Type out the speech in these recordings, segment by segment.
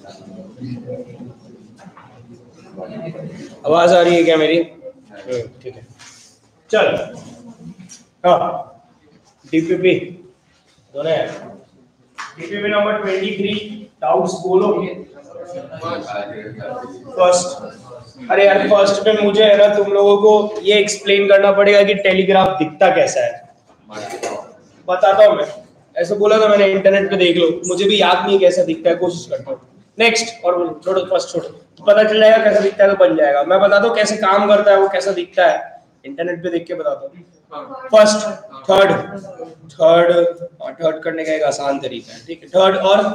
आवाज आ रही है क्या मेरी? ठीक है, चल। हाँ, डीपीपी दोनों है। डीपीपी नंबर 23, डाउट्स बोलोगे फर्स्ट। अरे यार, फर्स्ट में मुझे है ना तुम लोगों को ये एक्सप्लेन करना पड़ेगा कि टेलीग्राफ दिखता कैसा है। बताता हूँ मैं, ऐसे बोला था मैंने, इंटरनेट पे देख लो, मुझे भी याद नहीं कैसा दिखता है, कोशिश करता हूँ। नेक्स्ट और बोलो, छोड़ो फर्स्ट, छोड़ो, पता चल जाएगा कैसा दिखता है तो बन जाएगा। मैं बताता हूँ कैसे काम करता है, वो कैसा दिखता है इंटरनेट पे देख के बताता हूँ। फर्स्ट, थर्ड करने का एक आसान तरीका है, ठीक है। थर्ड और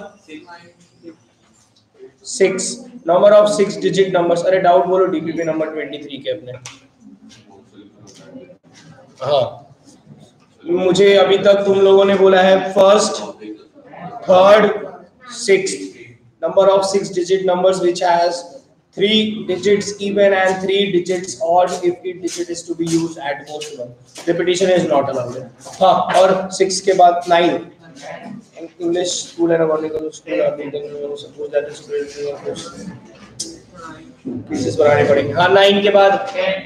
6, नंबर ऑफ 6 डिजिट नंबर्स। अरे डाउट बोलो डीपीपी नंबर 23 के अपने। हाँ, मुझे अभी तक तुम लोगों ने बोला है first, third, 6th, number of 6 digit numbers which has 3 digits even and 3 digits odd if each digit is to be used at most once. Repetition is not allowed. हाँ, और 6 के बाद 9, English school and American school अभी तक suppose that is pieces बनाने पड़ेंगे। हाँ, 9 के बाद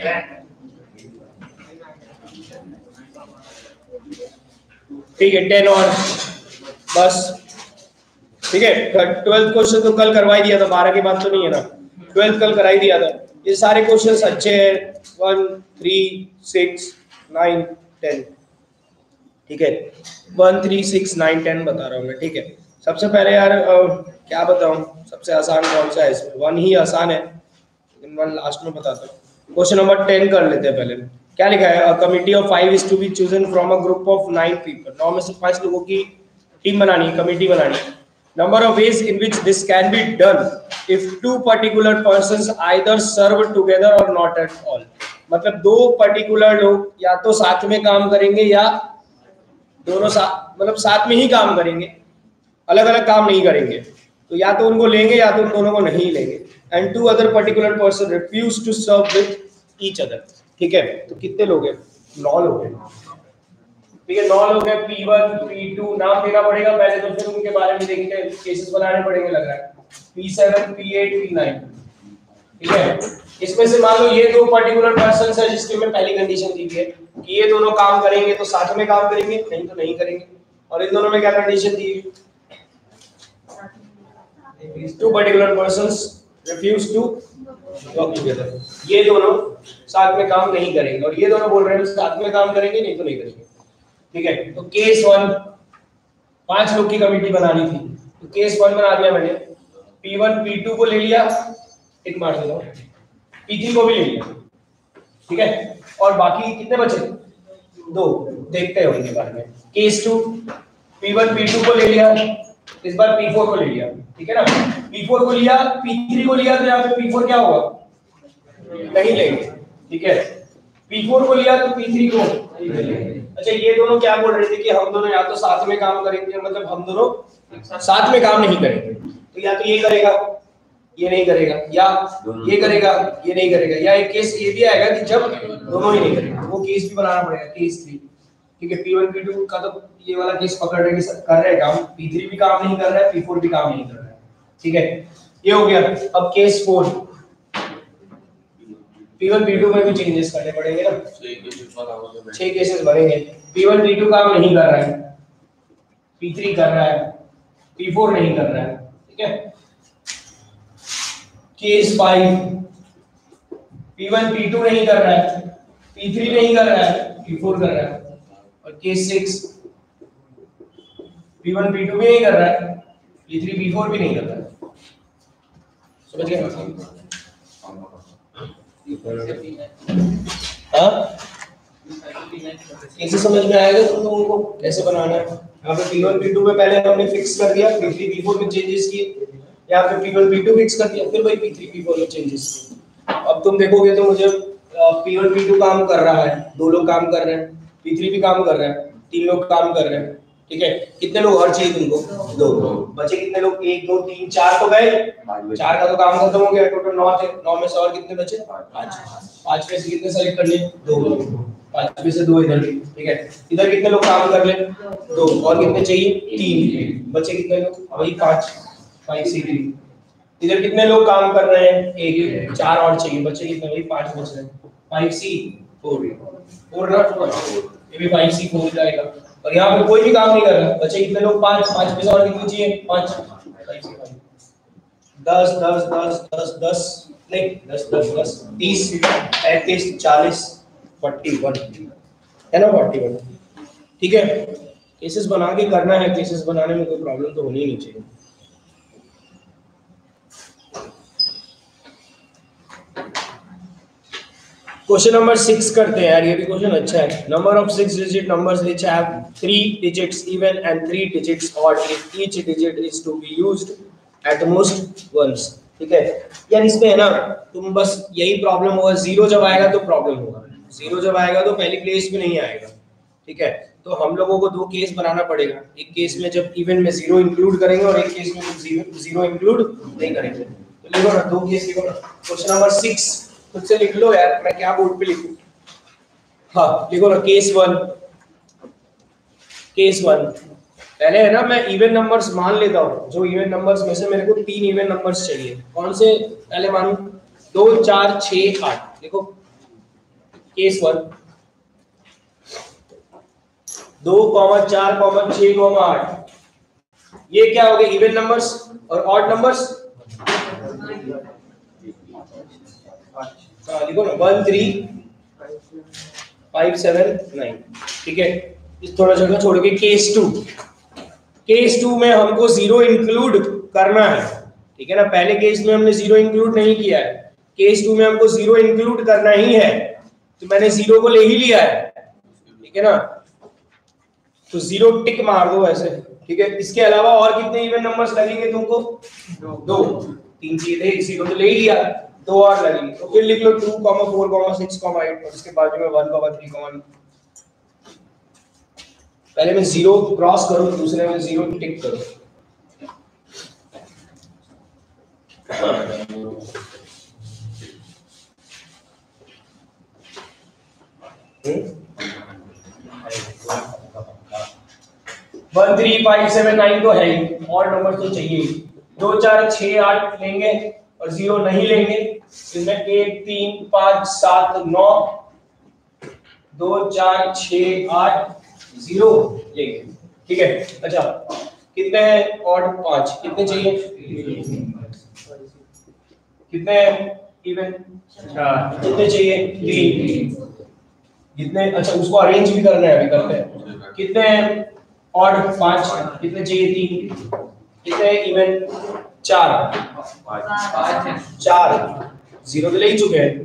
ठीक है 10 और बस, ठीक है। 12th क्वेश्चन तो कल करवा ही दिया था, 12 के बाद तो नहीं है ना, 12th कल करा ही दिया था। ये सारे क्वेश्चंस अच्छे हैं, 1, 3, 6, 9, 10, ठीक है। 1, 3, 6, 9, 10 बता रहा हूँ मैं, ठीक है। सबसे पहले यार क्या बताऊँ, सबसे आसान कौन सा है इसमें? 1 ही आसान है, 1 लास्ट में बताता हूँ। क्वेश्चन नंबर 10 कर लेते हैं पहले। क्या लिखा है? A committee of 5 is to be chosen from a group of 9 people. 9 में से 5 लोगों की टीम बनानी है, कमेटी बनानी है। Number of ways in which this can be done if 2 particular persons either serve together or not at all। मतलब 2 particular लोग या तो साथ में काम करेंगे या दोनों साथ, मतलब साथ में ही काम करेंगे, अलग अलग काम नहीं करेंगे। तो या तो उनको लेंगे या तो उन दोनों को नहीं लेंगे। And 2 other particular person refuse to serve with each other। ठीक है, तो कितने लोग हैं? 9 लोग हैं, ठीक है। 9 लोग हैं। P1, P2 नाम देना पड़ेगा पहले, तो फिर उनके बारे में देखते हैं, केसेस बनाने पड़ेंगे लग रहा है। P7, P8, P9, ठीक है। इसमें से मान लो ये 2 पर्टिकुलर पर्संस है जिसके में पहली कंडीशन दी है कि ये दोनों काम करेंगे तो साथ में काम करेंगे, नहीं तो नहीं करेंगे। और इन दोनों में क्या कंडीशन दी है? 2 particular persons refuse to work together. ये दोनों साथ में काम नहीं करेंगे और ये दोनों बोल रहे हैं साथ में काम करेंगे, नहीं तो नहीं करेंगे, ठीक है। तो केस 1, 5 लोग की कमेटी बनानी थी, तो केस 1 बना दिया मैंने। P1, P2 को ले लिया, टिक मार देता हूं, P3 को भी ले लिया, ठीक है। और बाकी कितने बचे? 2, देखते हैं उनके बारे में। केस 2, P1, P2 को ले लिया, इस बार P4 को ले लिया, ठीक है ना। P4 को लिया, P3 को लिया, तो यहाँ पे P4 क्या होगा? नहीं लेंगे, ठीक है। P4 को लिया तो P3 को नहीं लेंगे। अच्छा, ये दोनों क्या बोल रहे थे कि हम दोनों या तो साथ में काम करेंगे, मतलब हम दोनों साथ में काम नहीं करेंगे, तो या तो ये करेगा, ये नहीं करेगा, या ये करेगा, ये नहीं करेगा, या एक केस ये भी आएगा कि जब दोनों ही नहीं करेंगे, वो केस भी बनाना पड़ेगा, केस 3, ठीक है। P1, P2 का तो ये वाला केस पकड़ रहे कि कर रहे काम, P3 भी काम नहीं कर रहा है, P4 भी काम नहीं कर रहा है, ठीक है। ये हो गया। अब केस 4, P1, P2 में भी चेंजेस करने पड़ेंगे ना, 6 केसेस बनेंगे। P1, P2 काम नहीं कर रहा है, P3 कर रहा है, P4 नहीं कर रहा है, ठीक है। केस 5, P1, P2 नहीं कर रहा है, P3 नहीं कर रहा है, P4 कर रहा है। और केस 6, P1, P2 भी नहीं कर रहा है, P3, P4 भी नहीं कर रहा है। समझ गए? कैसे समझ में आएगा तुम लोगों को कैसे बनाना है? यहाँ पे P1, P2 में पहले हमने फिक्स कर दिया, P3, P4 में चेंजेस किए, यहाँ पे P1, P2 फिक्स कर दिया, फिर वही P3, P4 में चेंजेस किए। अब तुम देखोगे तो मुझे P1, P2 काम कर रहा है, 2 लोग काम कर रहे हैं, P3 भी काम कर रहा है, 3 लोग काम कर रहे हैं, ठीक है। कितने लोग और चाहिए तुमको? 2। बचे कितने लोग? 1, 2, 3, 4 तो गए, 4 का तो काम खत्म हो गया। टोटल 9 थे, 9 में से और कितने बचे? 5। 5 में से कितने सेलेक्ट कर लिए? 2। 5 में से 2 इधर, ठीक है। इधर कितने लोग काम कर ले? 2। और कितने चाहिए? 3। बचे कितने लोग? वही 5, 5 C3, इधर कितने लोग काम कर रहे हैं? एक, 4 और चाहिए, बचे कितने भाई? 5 बच रहे हैं। 5C4 ना, ये भी 5C4 जाएगा। और यहाँ पे कोई भी काम नहीं कर रहा, बचे कितने लोग? 5 में से और कितने चाहिए? 5 5 10 10 10 10 10 नहीं 10 10 10 30 35 40 41 है ना, 41। ठीक है, केसेस बना के करना है, केसेस बनाने में कोई प्रॉब्लम तो होनी ही नहीं चाहिए। क्वेश्चन नंबर 6 करते हैं यार, ये भी क्वेश्चन अच्छा है। Number of 6 digit numbers which have 3 digits even and 3 digits odd if each digit is to be used at most once. ठीक है यार, इसमें है ना, तुम बस यही प्रॉब्लम होगा, जीरो जब आएगा तो प्रॉब्लम होगा, जीरो जब आएगा तो पहली प्लेस में नहीं आएगा। ठीक है, तो हम लोगों को 2 केस बनाना पड़ेगा, एक केस में जब इवन में जीरो इंक्लूड करेंगे और एक केस में जीरो इंक्लूड नहीं करेंगे। तो लिखो ना, 2 केस लिखो ना। क्वेश्चन नंबर 6 खुद से लिख लो यार, मैं क्या बोर्ड पे लिखूं? हाँ लिखो ना, केस 1। केस 1 पहले है ना, मैं इवन नंबर्स मान लेता हूँ, जो इवन नंबर्स में से मेरे को 3 इवन नंबर्स चाहिए। कौन से पहले मानूं? 2 4 6 8। देखो केस 1 2, 4, 6, 8, ये क्या हो गए? Even numbers. और ऑड नंबर्स लिखो ना, 1 3 5 7 9। ठीक है, इस थोड़ा जगह छोड़ के केस 2। केस 2 में हमको जीरो इंक्लूड करना है। ठीक है ना, पहले केस में हमने जीरो इंक्लूड नहीं किया है, केस 2 में हमको जीरो इंक्लूड करना ही है, तो मैंने जीरो को ले ही लिया है। ठीक है ना, तो जीरो टिक मार दो ऐसे। ठीक है, इसके अलावा और कितने इवन नंबर्स लगेंगे तुमको? 2 3 चीजें, जीरो तो ले ही लिया, 2 और लगेंगे। तो फिर लिख लो 2, 4, 6, 8 और इसके बाद में 1, 3, 1। पहले में जीरो क्रॉस करो, दूसरे में जीरो टिक करो। वन 3 5 7 9 तो है ही, और नंबर तो चाहिए। 2 4 6 8 लेंगे और जीरो नहीं लेंगे, इसमें 1 3 5 7 9 2 4 6 8 जीरो लेंगे। ठीक है, अच्छा कितने हैं? और 5 कितने चाहिए? कितने इवन? 4 कितने चाहिए? 3 कितने? अच्छा उसको अरेंज भी करना है, अभी करते हैं। कितने और 5 कितने चाहिए? 3 कितने इवन? 4 जीरो तो ले ही चुके हैं।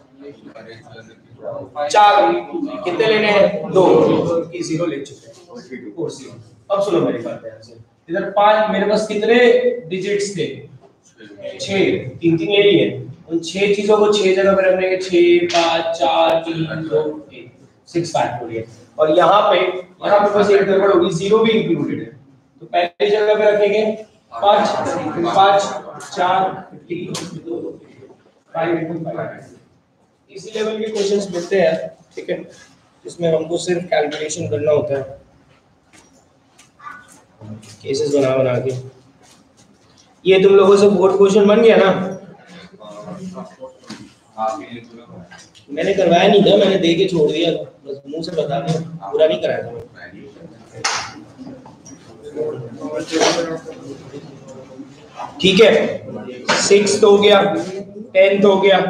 4 कितने लेने हैं? 2 की जीरो ले चुके हैं। अब सुनो मेरी बात ध्यान से, इधर 5 मेरे पास कितने डिजिट्स थे? 6, 3 3 ले लिए। उन 6 चीजों को 6 जगह पे रखने के 6 5 4 3 2 1 6 फैक्टोरियल। और यहाँ पे बस एक गड़बड़ होगी, जीरो भी इंक्लूडेड है, तो पहली जगह पे रखेंगे 5 5 4 3 2 5। इसी लेवल के क्वेश्चंस मिलते हैं। ठीक है, इसमें हमको सिर्फ कैलकुलेशन करना होता है, केसेस बना बना के। ये तुम लोगों से बोर्ड क्वेश्चन बन गया ना? मैंने करवाया नहीं था, मैंने दे के छोड़ दिया था, बस मुंह से बता दिया, पूरा नहीं कराया था। ठीक है, 6 हो गया, 10 हो गया,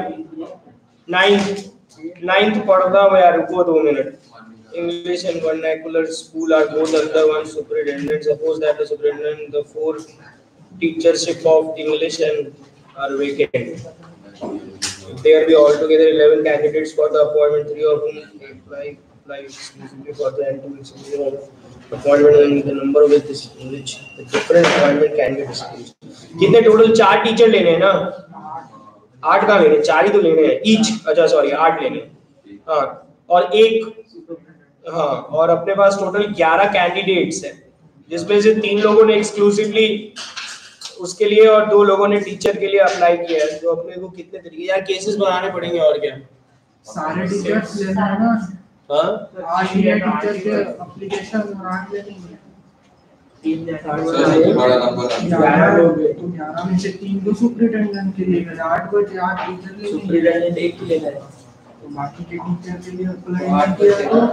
9th पढ़ता हूँ यार, रुको 2 minute. English and vernacular school are both under one superintendent. Suppose that the superintendent, the 4 teachership of English and are vacant. There be altogether 11 candidates for the appointment, 3 of whom apply exclusively for the and 2 exclusively appointment, and the number with this which the different appointment candidates. कितने total? 4 teacher लेने हैं ना? 8 का लेने, 4 ही तो लेने हैं each. अच्छा सॉरी 8 लेने। हाँ, और एक, हाँ, और अपने पास टोटल 11 कैंडिडेट्स हैं, जिसमें से 3 लोगों ने एक्सक्लूसिवली उसके लिए और 2 लोगों ने टीचर के लिए अप्लाई किया है। तो अपने को कितने तरीके यार केसेस बनाने पड़ेंगे, और क्या सारे टीचर्स लेना है ना? हाँ, आज ये टीचर के एप्लीकेशन बनाने लेनी है। तीन बड़ा नंबर है। 11 लोग हैं, तो 11 में से 3 तो सुपरिटेंडेंट के लिए गए, 8 बचे, 8 टीचर के लिए, सुपरिटेंडेंट एक के लिए गए, तो बाकी के टीचर के लिए अप्लाई किया तो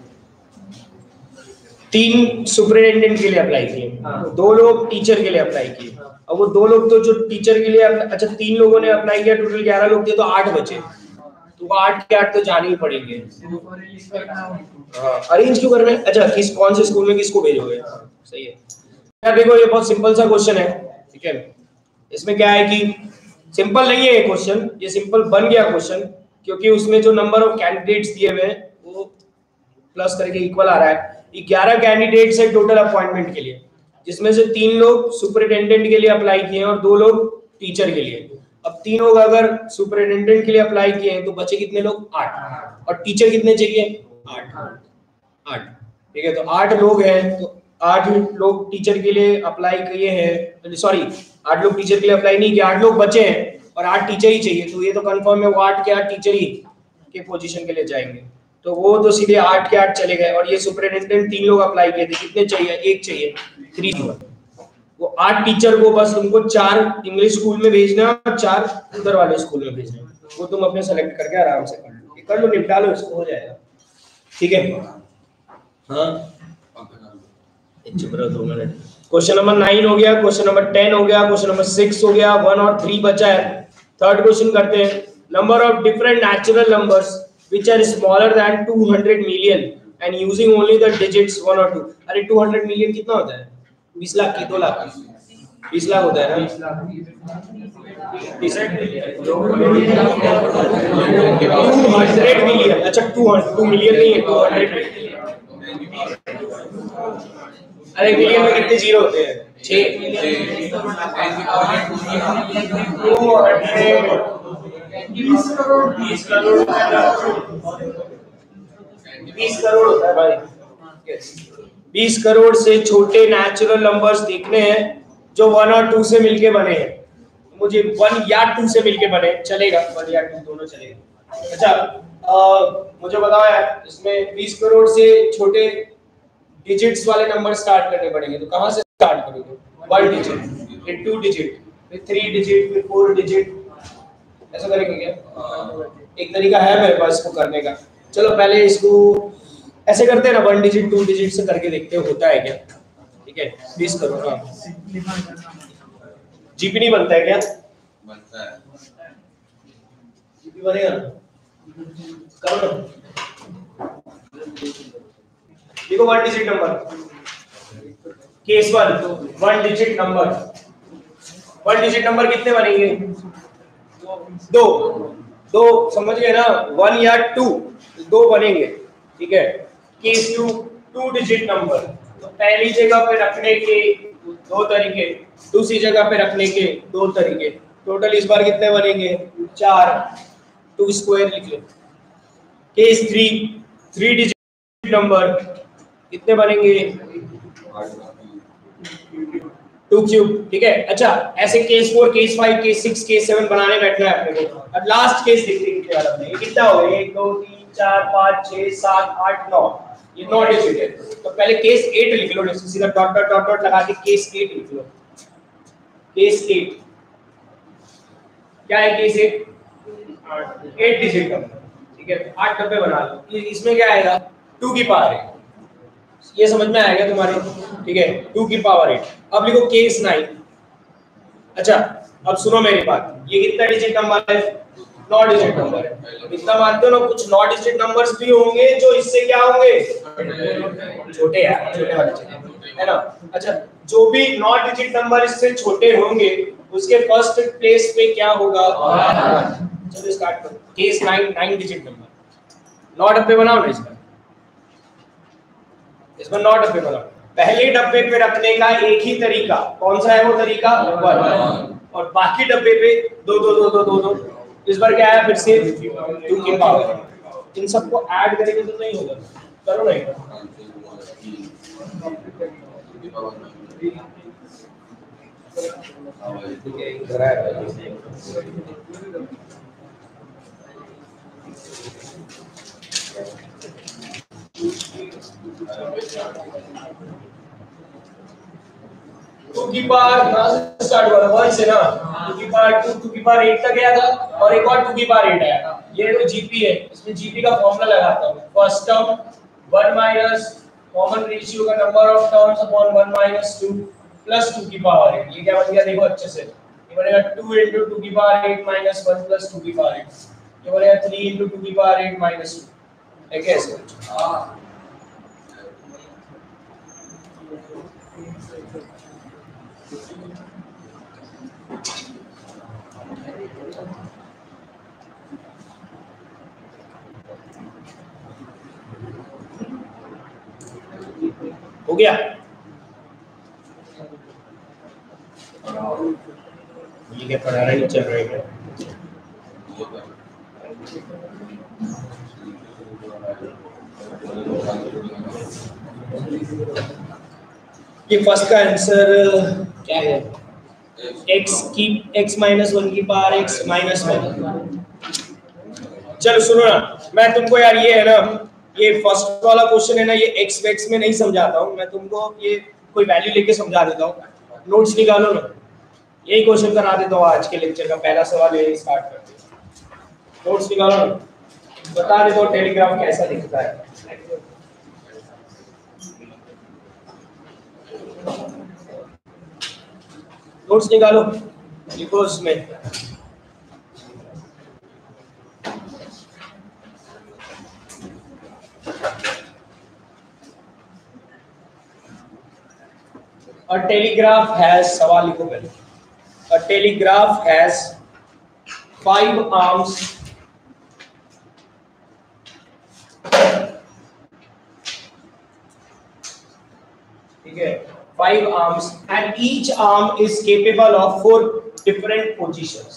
3 सुपरिटेंडेंट के लिए अप्लाई किए, 2 लोग टीचर के लिए अप्लाई किए। अब वो 2 लोग तो जो टीचर के लिए अच्छा 3 लोगों ने अप्लाई किया, टोटल 11 लोग थे, तो 8 बचे, तो 8 के 8 तो जाने ही पड़ेंगे। हाँ, अरेंज क्यों करना है? अच्छा किस कौन से स्कूल में किसको भेजोगे? सही है यार। देखो ये बहुत सिंपल सा क्वेश्चन है, ठीक है। इसमें क्या है कि सिंपल नहीं है ये क्वेश्चन, ये सिंपल बन गया क्वेश्चन क्योंकि उसमें जो नंबर ऑफ कैंडिडेट्स दिए हुए हैं वो प्लस करके इक्वल आ रहा है। 11 कैंडिडेट्स है टोटल अपॉइंटमेंट के लिए, जिसमें से 3 लोग सुपरिटेंडेंट के लिए अप्लाई किए हैं और 2 लोग टीचर के लिए। अब 3 लोग अगर सुपरिटेंडेंट के लिए अप्लाई किए हैं तो बचे कितने लोग? 8। और टीचर कितने चाहिए? 8। ठीक है, तो 8 लोग हैं, तो 8 लोग टीचर के लिए अप्लाई किए हैं, सॉरी 8 लोग टीचर के लिए अप्लाई नहीं किए, 8 लोग बचे हैं और 8 टीचर ही चाहिए, तो ये तो कंफर्म है वो 8 के 8 टीचर ही के पोजीशन के लिए जाएंगे, तो वो तो सीधे 8 के 8 चले गए। और ये सुपरिटेंडेंट 3 लोग अप्लाई किए थे, कितने चाहिए? 1 चाहिए, 3 वो 8 टीचर को बस उनको 4 इंग्लिश स्कूल में भेजना है और 4 उधर वाले स्कूल में भेजना है। वो तुम अपने सेलेक्ट करके आराम से कर लो, निपटा लो, इसको हो जाएगा। ठीक है, हाँ चुप रहो 2 मिनट। क्वेश्चन नंबर 9 हो गया, क्वेश्चन नंबर 10 हो गया, क्वेश्चन नंबर 6 हो गया, 1 और 3 बचा है। थर्ड क्वेश्चन करते हैं। Number of different natural numbers which are smaller than 200 million and using only the digits 1 or 2। अरे 200 मिलियन कितना होता है? 20 लाख की 2 लाख 20 लाख होता है ना? 200 मिलियन, अच्छा 2 मिलियन नहीं है, 200। अरे मिलियन में कितने जीरो होते हैं? 6। 20 करोड़ 20 करोड़ होता है भाई। 20 करोड़ से छोटे नेचुरल नंबर्स देखने हैं जो 1 और 2 से मिलके बने हैं। मुझे 1 या 2 से मिलके बने चलेगा, 1 या 2 दोनों चलेगा। अच्छा मुझे बताओ यार, इसमें 20 करोड़ से छोटे डिजिट्स वाले नंबर स्टार्ट करने पड़ेंगे, तो कहां से स्टार्ट करोगे? 1 डिजिट, फिर 2 डिजिट, फिर 3 डिजिट, फिर 4 डिजिट, ऐसा करेंगे क्या? एक तरीका है मेरे पास इसको करने का। चलो पहले इसको ऐसे करते हैं ना, 1 डिजिट 2 डिजिट से करके देखते हैं होता है क्या। ठीक है, 20 करोड़। हाँ जीपी नहीं बनता है क्या? बनता है, जीपी बनेगा ना, करो ना। देखो 1 digit number, case 1 digit number, 1 digit number कितने बनेंगे? 2 समझ गए ना? 1 या 2 2 बनेंगे। ठीक है, केस 2 डिजिट नंबर, तो पहली जगह पे रखने के 2 तरीके, दूसरी जगह पे रखने के 2 तरीके, टोटल इस बार कितने बनेंगे? 4, 2 स्क्वायर लिख लो। केस 3 डिजिट नंबर कितने बनेंगे? 2 क्यूब। ठीक है, अच्छा ऐसे केस 4 केस 5 केस 6 केस 7 बनाने बैठना है अपने को। अब लास्ट केस देखते हैं कितने वाला बनेगा। कितना हो गया? 1 2 3 4 5 6 7 8 9, ये 9 डिजिट है। तो पहले केस 8 लिख लो, सीधा डॉट डॉट डॉट डॉट लगा के केस 8 लिख लो। केस 8 क्या है? Case 8 digit number. ठीक है, 8 डब्बे बना लो। इसमें क्या आएगा? 2 की पावर 8, ये समझ में आएगा तुम्हारे? ठीक है, 2 की पावर 8। अब लिखो केस 9। अच्छा अब सुनो मेरी बात, ये कितना डिजिट नंबर है? 9 डिजिट नंबर है। इतना मानते हो ना, कुछ 9 डिजिट नंबर्स भी होंगे जो इससे क्या होंगे? छोटे यार, छोटे वाले चाहिए है ना। अच्छा जो भी 9 डिजिट नंबर इससे छोटे होंगे उसके फर्स्ट प्लेस पे क्या होगा? चलो स्टार्ट करो। केस 9 डिजिट नंबर, 9 डब्बे बनाओ ना इसमें 9 डब्बे बनाओ। पहले डब्बे पे रखने का एक ही तरीका, कौन सा है वो तरीका? 1। और बाकी डब्बे पे 2 2 2 2 2 2। इस बार क्या है? फिर से 2 की पावर। इन सबको ऐड करेंगे तो नहीं होगा, करो नहीं। 2 की पावर स्टार्ट हुआ था 1 से ना, 2 की पावर 2 2 की पावर 8 तक गया था और एक और 2 की पावर 8 आया। ये तो जीपी है, इसमें जीपी का फॉर्मूला लगाता हूं। First term 1 minus common ratio का number of terms upon 1 minus 2 plus 2 की पावर 8। ये क्या बन गया देखो अच्छे से, ये बनेगा 2 into 2 की पावर 8 माइनस 1 प्लस 2 की पावर 8। ये बनेगा 3 into 2 की पावर 8 माइनस 2। है कैसे? हां हो गया। ये क्या पढ़ा रहा है, चल रहा है क्या? ये फर्स्ट का आंसर क्या है? x माइनस 1 की पावर x माइनस 1। चलो सुनो ना, मैं तुमको यार ये है ना, ये फर्स्ट वाला क्वेश्चन है ना, ये x वेक्स में नहीं समझाता हूँ मैं तुमको, ये कोई वैल्यू लेके समझा देता हूँ। नोट्स निकालो ना, यही क्वेश्चन करा देता हूँ आज के लेक्चर का पहला सवाल, यही स्टार्ट करते हैं। नोट्स निकालो ना, बता देता हूँ टेलीग्राफ कैसा दिखता है। नोट्स निकालो, लिखो उसमें। A telegraph has, सवाल लिखो पहले। A telegraph has 5 arms ठीक है, 5 arms and each arm is capable of 4 different positions.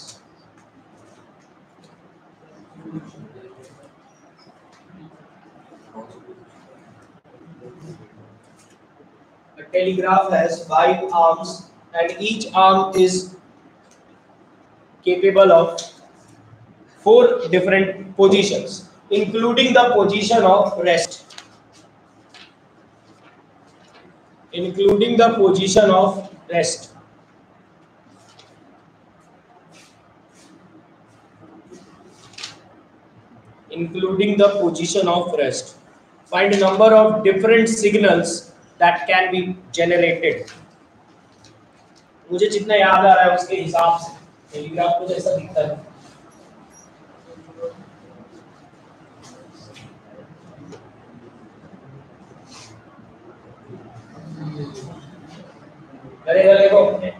The telegraph has 5 arms and each arm is capable of 4 different positions, including the position of rest. Including the position of rest. Including the position of rest. Find number of different signals that can be generated. मुझे जितना याद आ रहा है उसके हिसाब से telegraph कुछ ऐसा दिखता है। करेगा देखो,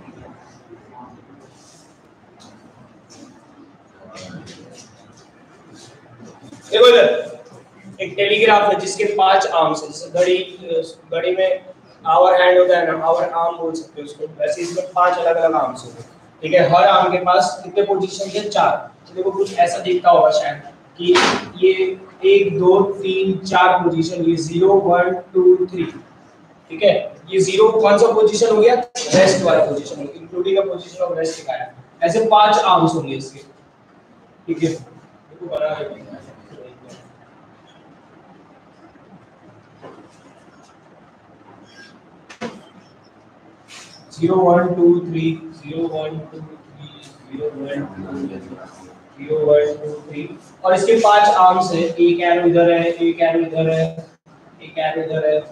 देखो इधर एक टेलीग्राफ है जिसके 5 आर्म्स है। जैसे घड़ी में आवर हैंड होता है ना, आवर आर्म बोल सकते हो उसको, वैसे इसमें 5 अलग अलग आर्म्स होते हैं। ठीक है, हर आर्म के पास कितने पोजीशन थे? 4। तो देखो कुछ ऐसा दिखता होगा शायद कि ये 1 2 3 4 पोजीशन, ये 0 1 2 3। ठीक है, ये 0 कौन सा पोजीशन हो गया? रेस्ट वाला पोजीशन हो गया, including the position of rest दिखाया। ऐसे 5 आर्म्स होंगे इसके। ठीक है, देखो बना है 0 1 2 3 0 1 2 3 0 1 2 3 और इसके 5 आर्म्स है। एक एरो इधर है, एक एरो इधर है, एक एरो इधर है।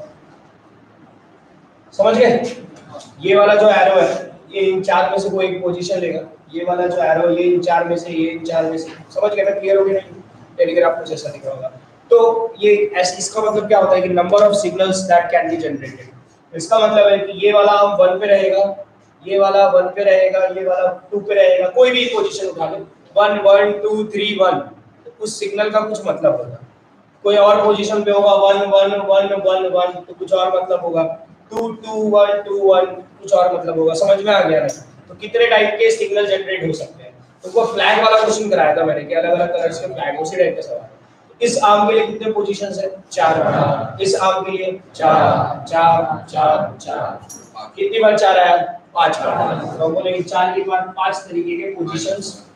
समझ गए? ये वाला जो एरो है ये इन 4 में से कोई एक पोजीशन लेगा। ये वाला जो एरो ये इन 4 में से, ये इन 4 में से। समझ गए ना? क्लियर हो गया? टेलीग्राफ कुछ ऐसा दिख रहा होगा। तो ये इसका मतलब क्या होता है कि number of signals that can be generated. इसका मतलब है कि ये वाला 1 पे रहेगा, ये वाला 1 पे रहेगा, ये वाला 2 पे रहेगा। कोई भी पोजीशन उठा ले, 1 1 2 3 1, तो उस सिग्नल का कुछ मतलब होगा। कोई और पोजीशन पे होगा 1 1 1 1 1, तो कुछ और मतलब होगा। 2 2 1 2 1, कुछ और मतलब होगा। समझ में आ गया ना? तो कितने टाइप के सिग्नल जनरेट हो सकते हैं। तो वो फ्लैग वाला क्वेश्चन कराया था मैंने कि अलग-अलग कलर्स के फ्लैग, उसी टाइप का सवाल। इस आर्म के लिए कितने पोजीशंस है? 4। इस आर्म के लिए 4 4 4 4। कितनी बार 4 आया? 5 बार। तो बोलेंगे 4 के बाद 5 तरीके के पोजीशंस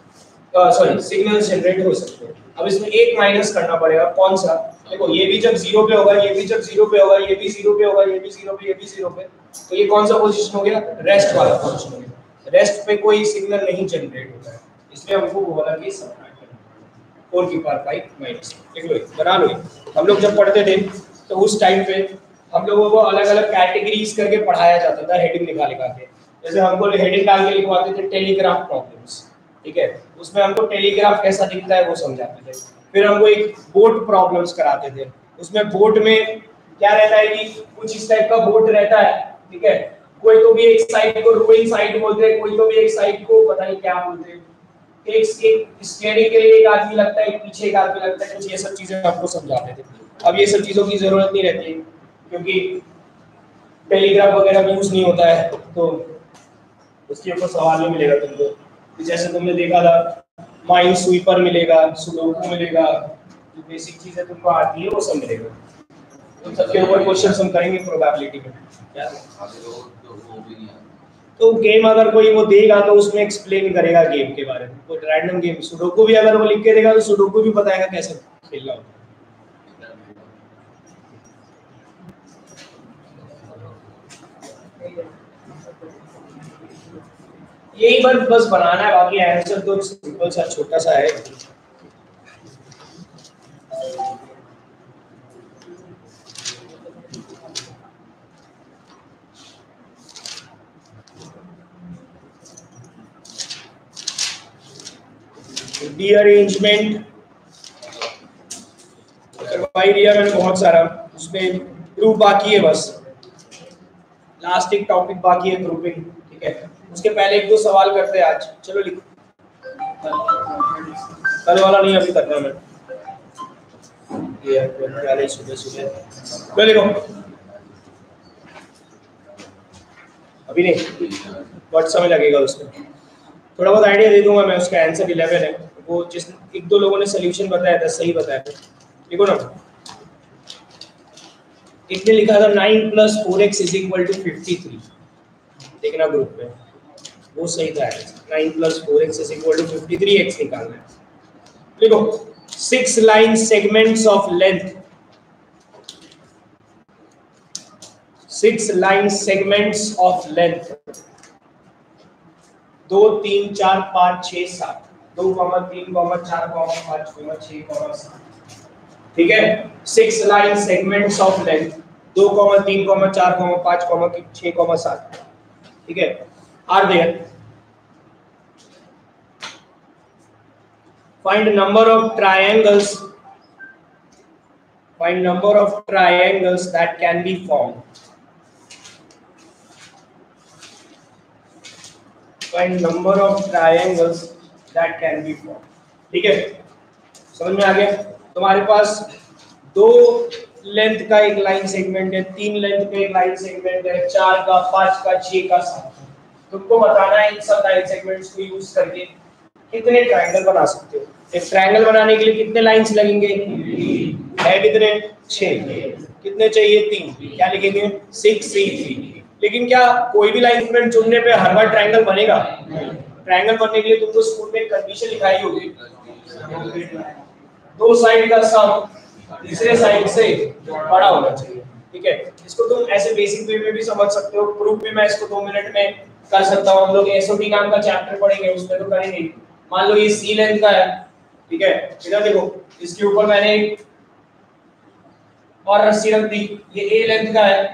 सॉरी सिग्नल जनरेट हो सकते हैं। अब इसमें एक माइनस करना पड़ेगा, कौन सा? देखो ये भी जब 0 पे होगा, ये भी जब 0 पे होगा, ये भी 0 पे होगा, ये भी 0 पे, ये भी 0 पे, तो ये कौन सा पोजीशन हो गया? रेस्ट वाला पोजीशन हो गया। रेस्ट पे कोई सिग्नल नहीं जनरेट होता है, इसलिए हमको बोला कि सबट्रैक्ट करना 4 की पावर 5 माइनस। देख लो बना लो। हम लोग जब पढ़ते थे तो उस टाइम पे हम लोगों को अलग अलग कैटेगरीज करके पढ़ाया जाता था, हेडिंग निकाल के। जैसे हमको हेडिंग डाल के लिखवाते थे टेलीग्राफ प्रॉब्लम्स, ठीक है, उसमें हमको टेलीग्राफ कैसा दिखता है वो समझाते थे। फिर हमको एक बोट प्रॉब्लम्स कराते थे, उसमें बोट में क्या रहता है कि कुछ इस टाइप का बोट रहता है, ठीक है, कोई तो भी एक साइड को रोइंग साइड बोलते हैं, कोई तो भी एक साइड को पता नहीं क्या बोलते हैं, एक स्टीयरिंग के लिए एक आदमी लगता है, एक पीछे एक आदमी लगता है, कुछ ये सब चीजें आपको समझाते थे। अब ये सब चीजों की जरूरत नहीं रहती है क्योंकि टेलीग्राफ वगैरह यूज नहीं होता है, तो उसके ऊपर सवाल नहीं मिलेगा तुमको। जैसे तुमने देखा था माइंड स्वीपर मिलेगा, सुडोकू मिलेगा, जो बेसिक चीजें तुमको आती है वो सब मिलेगा। तो सबके ऊपर क्वेश्चंस हम करेंगे प्रोबेबिलिटी में। क्या तो गेम अगर कोई वो देगा तो उसमें एक्सप्लेन करेगा गेम के बारे में, कोई रैंडम गेम सुडोकू भी अगर वो लिख के देगा तो सुडोकू भी बताएगा कैसे खेलना होता है। यही बस बनाना है, बाकी आंसर तो सिंपल सा छोटा सा है। डी अरेंजमेंट करवाई दिया मैंने बहुत सारा, उसमें प्रूफ बाकी है, बस लास्ट एक टॉपिक बाकी है प्रूफिंग, ठीक है। उसके पहले एक दो सवाल करते हैं आज, चलो लिखो। कल वाला नहीं अभी करना मैं, ये सुबह लिखो, अभी नहीं, बहुत समय लगेगा उसमें। थोड़ा बहुत आइडिया दे दूंगा मैं, उसका आंसर 11 है। वो जिस एक दो लोगों ने सोल्यूशन बताया था, सही बताया था, देखो ना। एक ने लिखा था 9 + 4x = 53, देखना ग्रुप में, वो सही था। 9 + 4x = 53x निकालना है। देखो 6 line segments of length, 6 line segments of length 2 3 4 5 6 7, 2, 3, 4, 5, 6, 7, ठीक है। 6 लाइन सेगमेंट्स ऑफ लेंथ 2, 3, 4, 5, 6, 7, ठीक है, are there. Find number of triangles. Find number of triangles that can be formed. Find number of triangles that can be formed. ठीक है, समझ में आ गया? तुम्हारे पास 2 लेंथ का एक लाइन सेगमेंट है, 3 लेंथ का एक लाइन सेगमेंट है, 4 का, 5 का, 6 का, 7। तुमको बताना है इन सब लाइन सेगमेंट्स को यूज करके कितने ट्रायंगल बना सकते हो। एक ट्रायंगल बनाने के लिए कितने लाइंस लगेंगे? है कितने? 6। कितने चाहिए? 3। क्या लिखेंगे? 6 3 3। लेकिन क्या कोई भी लाइन सेगमेंट चुनने पे हर बार ट्रायंगल बनेगा? ट्रायंगल बनने के लिए तुमको स्कूल में कंडीशन लिखाई होगी, 2 साइड का सम तीसरे साइड से बड़ा होना चाहिए, ठीक है। इसको तुम ऐसे बेसिक वे में भी समझ सकते हो, प्रूफ भी मैं इसको 2 मिनट में कर सकता हूँ। हम लोग एसओटी नाम का चैप्टर पढ़ेंगे, उसमें तो करेंगे। मान लो ये सी लेंथ का है, ठीक है, इधर देखो, इसके ऊपर मैंने और रस्सी रख दी, ये ए लेंथ का है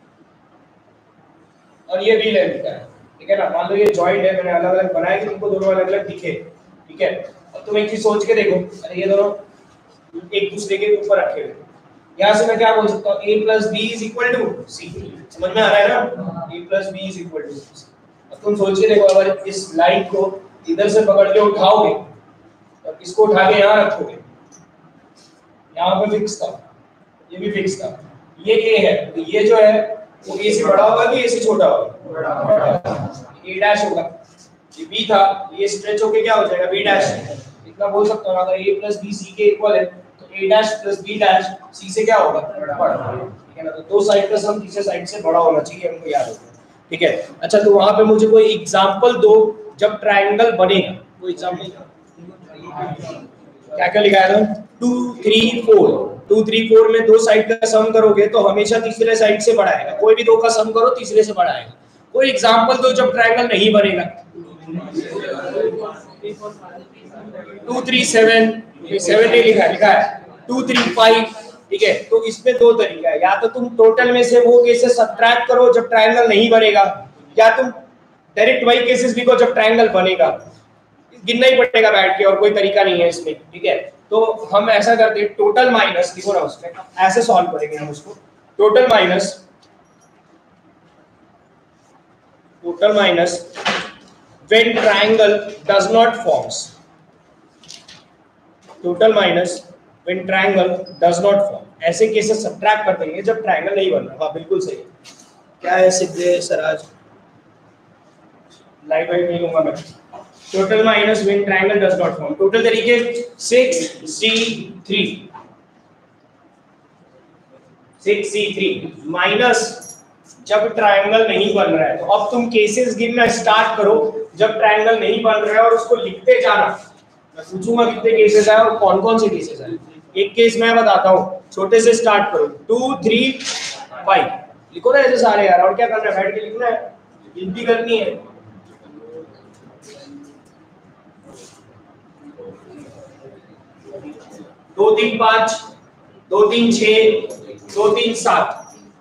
और ये बी लेंथ का है, ठीक है ना। मान लो ये जॉइंट है, मैंने अलग अलग बनाया कि तुमको दोनों अलग अलग दिखे, ठीक है। अब तुम एक चीज सोच के देखो, अरे ये दोनों एक दूसरे के ऊपर रखे हुए, यहाँ से मैं क्या बोल सकता हूँ? a + b = c। समझ में आ रहा है ना? a + b = c। अब तुम सोच के देखो, अगर इस लाइन को इधर से पकड़ के उठाओगे और इसको उठा के यहाँ रखोगे, यहाँ पे फिक्स था, ये भी फिक्स था, ये a है, तो ये जो है वो a से बड़ा होगा कि a से छोटा होगा? a' होगा। ये b था, ये स्ट्रेच होके क्या हो जाएगा? b'। इतना बोल सकता हूँ, अगर a + b c के इक्वल है तो a' + b' c से क्या होगा? बड़ा, ठीक है ना। तो 2 साइड का सम तीसरे साइड से बड़ा होना चाहिए, हमको याद होगा, ठीक है। अच्छा, तो वहां पे मुझे कोई एग्जांपल दो जब ट्रायंगल बनेगा, कोई एग्जांपल क्या क्या लिखा है था 2 3 4 2 3 4 में दो साइड का सम करोगे तो हमेशा तीसरे साइड से बड़ा आएगा। कोई भी दो का सम करो तीसरे से बड़ा आएगा। कोई एग्जांपल दो जब ट्रायंगल नहीं बनेगा। 2 3 7 7 नहीं लिखा है 2 3 5। ठीक है, तो इसमें दो तरीका है, या तो तुम टोटल में से वो केसेस सब्ट्रैक्ट करो जब ट्रायंगल नहीं बनेगा, या तुम डायरेक्ट वही केसेस लिखो जब ट्रायंगल बनेगा। गिनना ही पड़ेगा बैठ के, और कोई तरीका नहीं है इसमें। ठीक है, तो हम ऐसा करते हैं टोटल माइनस लिखो ना, उसमें ऐसे सॉल्व करेंगे हम उसको। Total minus when triangle does not forms। Total minus when triangle does not form, ऐसे केसेस सब्ट्रैक्ट कर देंगे जब ट्रायंगल नहीं बन रहा। हाँ बिल्कुल सही है। क्या है सिद्धे सराज, लाइव नहीं लूंगा मैं। Total minus when triangle does not form, total तरीके 6C3 माइनस जब ट्रायंगल नहीं बन रहा है। तो अब तुम केसेस गिनना स्टार्ट करो जब ट्रायंगल नहीं बन रहा है, और उसको लिखते जाना। मैं पूछूंगा कितने केसेस है और कौन कौन से केसेस है। एक केस मैं बताता हूँ, छोटे से स्टार्ट करो। 2 3 5 लिखो ना ऐसे सारे यार, और क्या करना है, बैठ के लिखना है, गिनती करनी है। 2 3 5 2 3 6 2 3 7।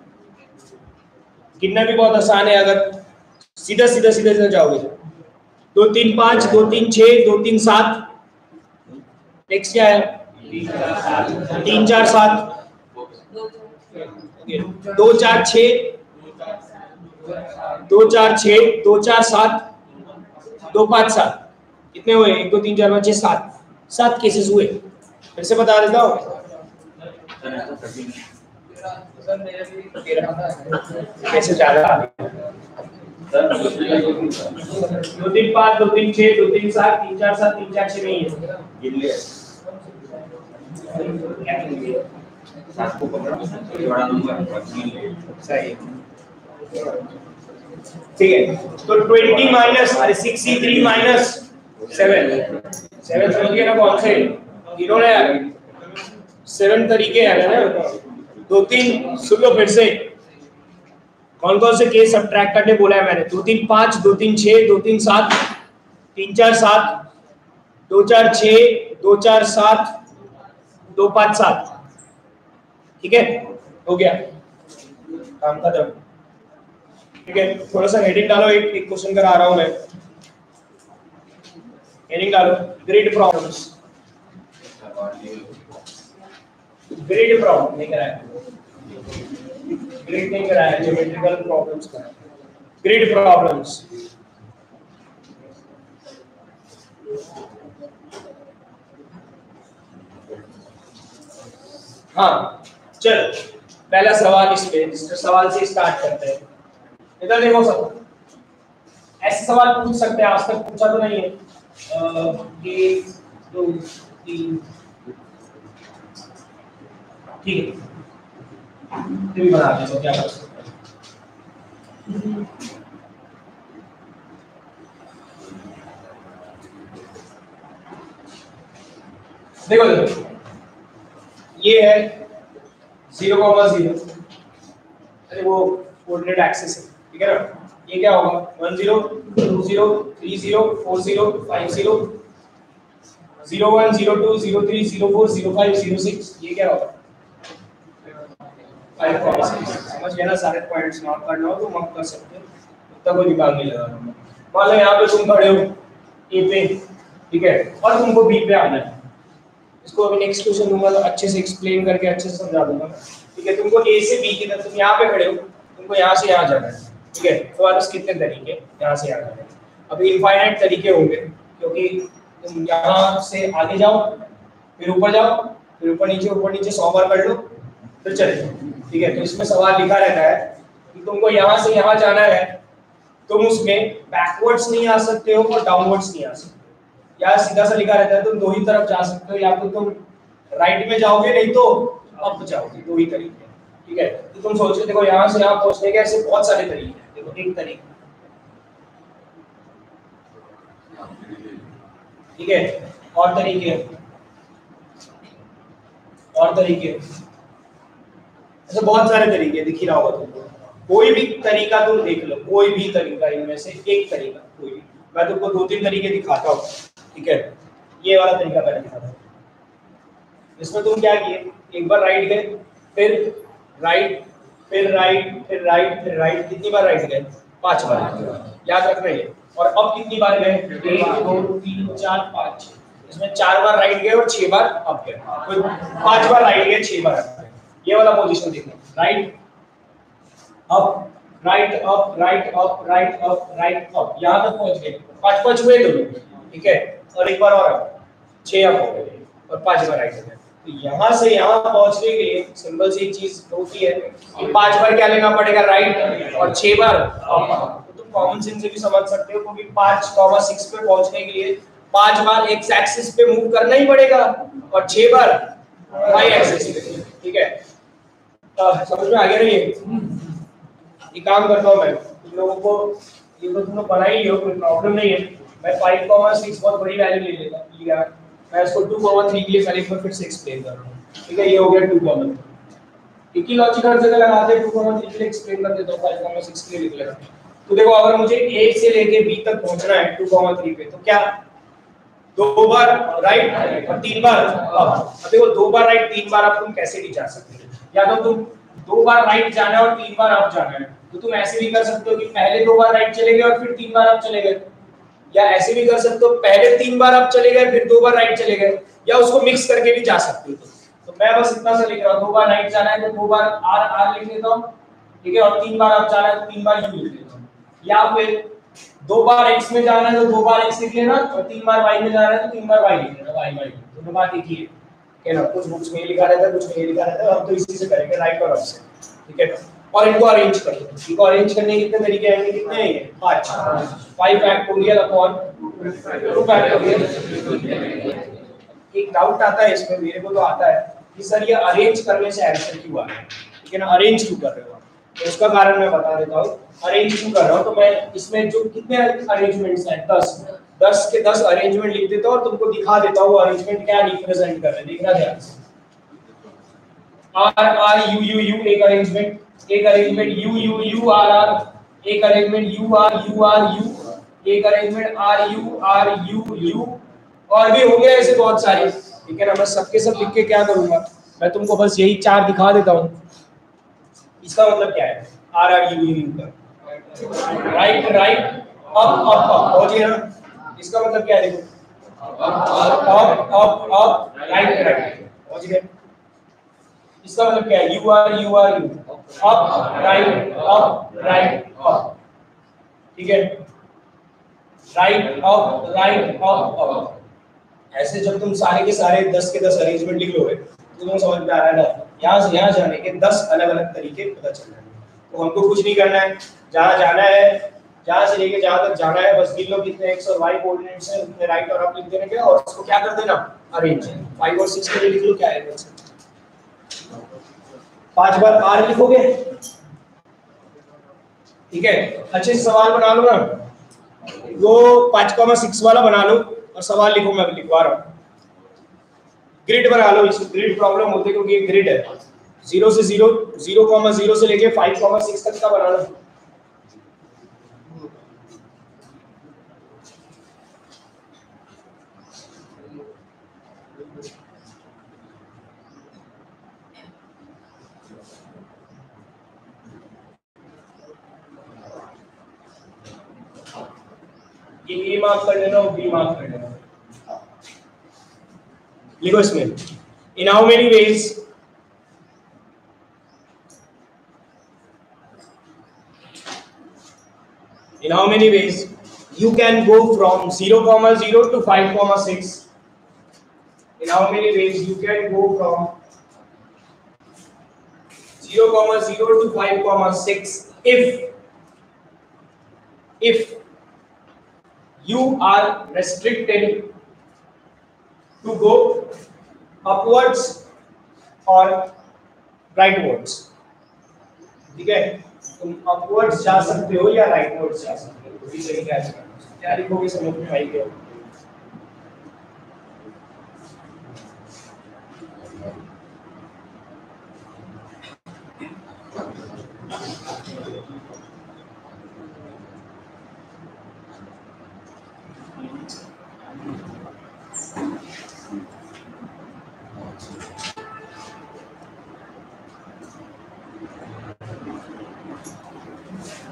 गिनना भी बहुत आसान है अगर सीधा सीधा सीधा सीधा जाओगे। 2 3 5 2 3 6 2 3 7। नेक्स्ट क्या है 3 4 7 2 4 6 2 4 6 2 4 7 2 5 7। कितने हुए 1 2 3 4 5 6 7 केसेस हुए। फिर से बता देता हूँ, कैसे ज्यादा 2 3 5 2 3 6 2 3 7 3 4 7 3 4 6 नहीं है। सही, ठीक है। तो 20 माइनस, अरे 6C3 माइनस 7 समझ गए ना कौन से तीनों ने यार 7 तरीके हैं ना। 2 3 सुन लो फिर से, कौन कौन से केस सब्ट्रैक्ट करने बोला है मैंने। 2 3 5 2 3 6 2 3 7 3 4 7 2 4 6 2 4 7 2 5 7। ठीक है, हो गया काम खत्म। ठीक है, थोड़ा सा हेडिंग डालो, एक क्वेश्चन करा रहा हूं मैं। हेडिंग डालो ग्रिड प्रॉब्लम्स। ग्रिड प्रॉब्लम नहीं कराया, ग्रिड नहीं कराया, ज्योमेट्रिकल प्रॉब्लम्स कराया। ग्रिड प्रॉब्लम्स, हाँ चल पहला सवाल इस पे, सवाल से स्टार्ट करते हैं। इधर देखो सब ऐसे सवाल पूछ सकते हैं, आज तक पूछा तो नहीं है। 1 2 3 ठीक है, भी बना दे तो क्या कर सकते हैं। देखो ये है 0,0, अरे वो कोऑर्डिनेट एक्सिस है, ठीक है ना। ये क्या होगा 10 20 30 40 50 01 02 03 04 05 06। ये क्या होगा 5,6। समझ गया ना, सारे पॉइंट्स मार्क करना हो तो मार्क कर सकते हो, उतना कोई दिमाग नहीं लगा। मान लो यहाँ पे तुम खड़े हो ए पे, ठीक है, और तुमको बी पे आना है। इसको अभी नेक्स्ट क्वेश्चन दूंगा तो अच्छे से एक्सप्लेन करके अच्छे से समझा दूंगा। ठीक है, तुमको ए से बी की तरफ, तुम यहाँ पे खड़े हो, तुमको यहाँ से यहाँ जाना है। ठीक है, तो आज कितने तरीके यहाँ से यहाँ जाने, अभी इनफाइनाइट तरीके होंगे, क्योंकि तुम यहाँ से आगे जाओ, फिर ऊपर जाओ, फिर ऊपर नीचे 100 बार कर लो, फिर चले जाओ। ठीक है, तो इसमें सवाल लिखा रहता है कि तुमको यहाँ से यहाँ जाना है, तुम उसमें बैकवर्ड्स नहीं आ सकते हो और डाउनवर्ड्स नहीं आ सकते। या सीधा सा लिखा रहता है तुम दो ही तरफ जा सकते हो, या तो तुम राइट में जाओगे नहीं तो अप जाओगे, दो ही तरीके। ठीक है, तो तुम सोच के देखो यहाँ से यहाँ पहुंचने के ऐसे बहुत सारे तरीके हैं। देखो एक तरीका, ठीक है, और तरीके ऐसे बहुत सारे तरीके दिख ही रहा होगा तुमको। कोई भी तरीका तुम देख लो, कोई भी तरीका, इनमें से एक तरीका कोई भी। मैं तुमको 2-3 तरीके दिखाता हूँ, ठीक है। ये वाला तरीका पहले दिखाता हूँ। इसमें तुम क्या किए, एक बार राइट गए, फिर राइट, फिर राइट, फिर राइट, फिर राइट। कितनी बार राइट गए? 5 बार। याद रख रहे हैं। और अब कितनी बार गए? 1 2 3 4 5। इसमें 4 बार राइट गए और 6 बार अप गए। 5 बार राइट गए, 6 बार अप गए। ये वाला पोजीशन देखना, right up, right up, right up, right up, right up, यहां तक पहुंच गए। 5 हुए दोनों, ठीक है। और एक बार और अप, 6 अप हो गए और 5 बार राइट हो गए। तो यहां से यहां पहुंचने के लिए सिंपल सी एक चीज होती है कि 5 बार क्या लेना पड़ेगा? राइट, और 6 बार अप। तो तुम कॉमन सेंस से भी समझ सकते हो, क्योंकि 5,6 पे पहुंचने के लिए 5 बार एक्स एक्सिस पे मूव करना ही पड़ेगा और 6 बार वाई एक्सिस पे, ठीक है। समझ में आ गया? नहीं ये काम करता हूं मैं तुम लोगों को, ये तो तुम लोग पढ़ा ही हो, कोई प्रॉब्लम नहीं है। मैं 5,6 बहुत बड़ी वैल्यू ले लिया, मैं इसको 2,3 के लिए पहले एक बार फिर से एक्सप्लेन कर रहा हूं, ठीक है। ये हो गया 2,3। एक ही लॉजिक हर जगह लगाते हैं, 2,3 के लिए एक्सप्लेन कर देता हूं, 5,6 के लिए लिख लेगा। तो देखो, अगर मुझे a से लेके b तक पहुंचना है 2,3 पे, तो क्या 2 बार राइट और 3 बार अप। अब देखो 2 बार राइट 3 बार अप तुम कैसे भी जा सकते हो? या तो तुम 2 बार राइट जाना है और 3 बार अप जाना है, तो तुम ऐसे भी कर सकते हो कि पहले 2 बार राइट चले गए और फिर 3 बार अप चले गए। या ऐसे भी कर सकते हो, पहले 3 बार अप चले गए, फिर 2 बार राइट चले गए। या उसको मिक्स करके भी जा सकते हो। तो मैं बस इतना सा लिख रहा हूं, 2 बार राइट जाना है तो 2 बार आर लिख लेता हूं, ठीक है। और 3 बार अप जाना है तो 3 बार यू लिख लेता हूं। या फिर 2 बार x में जाना है तो 2 बार x लिख लेना, और 3 बार y में जाना है तो 3 बार y लिख लेना, y दोनों बात एक ही है ना। कुछ बुक्स में लिखा रहता है, कुछ में लिखा रहता है। हम तो इसी से करेंगे, राइट और अप से, ठीक है। और इनको अरेंज कर लो। इनको अरेंज करने के कितने तरीके आएंगे? कितने हैं? 5 फैक्टोरियल अपॉन 2 फैक्टोरियल। एक डाउट आता है इसमें, मेरे को तो आता है कि सर ये अरेंज करने से आंसर क्यों आ रहा है, ठीक है ना। अरेंज क्यों कर रहे हो? तो उसका कारण मैं बता देता हूँ। अरेंज क्यों कर रहा हूँ, तो मैं इसमें जो कितने अरेंजमेंट्स हैं 10 के 10 अरेंजमेंट लिख देता हूँ और तुमको दिखा देता हूँ वो अरेंजमेंट क्या रिप्रेजेंट कर रहे हैं। देखना ध्यान से। R R U U U एक अरेंजमेंट, एक arrangement U U U R R, एक अरेंजमेंट यू आर यू, एक अरेंजमेंट आर यू यू, और भी हो गया ऐसे बहुत सारे, ठीक है ना। मैं सबके सब लिख के क्या करूंगा, मैं तुमको बस यही 4 दिखा देता हूँ। इसका मतलब क्या है? आर आर यू यू का right right up up up, पहुंचिए ना। इसका मतलब क्या है? देखो up up up right right, पहुंच गए। इसका मतलब क्या है? U R U up right up, ठीक है। Right up up. ऐसे जब तुम सारे के सारे 10 के 10 अरेंजमेंट लिख लोगे तो तुम्हें समझ में आ रहा है ना, यहाँ से यहाँ जाने के 10 अलग अलग तरीके पता चल रहे हैं। तो हमको कुछ नहीं करना है, जहाँ जाना है, जहाँ से लेके जहाँ तक जाना है, बस गिन लो कितने x और y कोऑर्डिनेट्स हैं, उतने राइट और अप लिख देने के, और उसको क्या कर देना? अरेंज। 5 और 6 के लिए लिख लो, क्या है? 5 बार r लिखोगे, ठीक है। अच्छे से सवाल बना लो ना, वो 5,6 वाला बना लो और सवाल लिखो। मैं लिखवा रहा हूँ। ग्रिड बना लो। इसको ग्रिड प्रॉब्लम होती है क्योंकि ये ग्रिड है। 0 से 0 से लेके 5,6 तक का बना लो। ये ए मार्क कर लेना और बी मार्क कर लेना। लिखो इसमें, in how many ways you can go from 0,0 to 5,6? In how many ways you can go from 0,0 to 5,6 if you are restricted to go upwards or rightwards, ठीक है। तुम अपवर्ड्स जा सकते हो या राइटवर्ड्स जा सकते हो। क्या लिखोगे समझ में आएगा?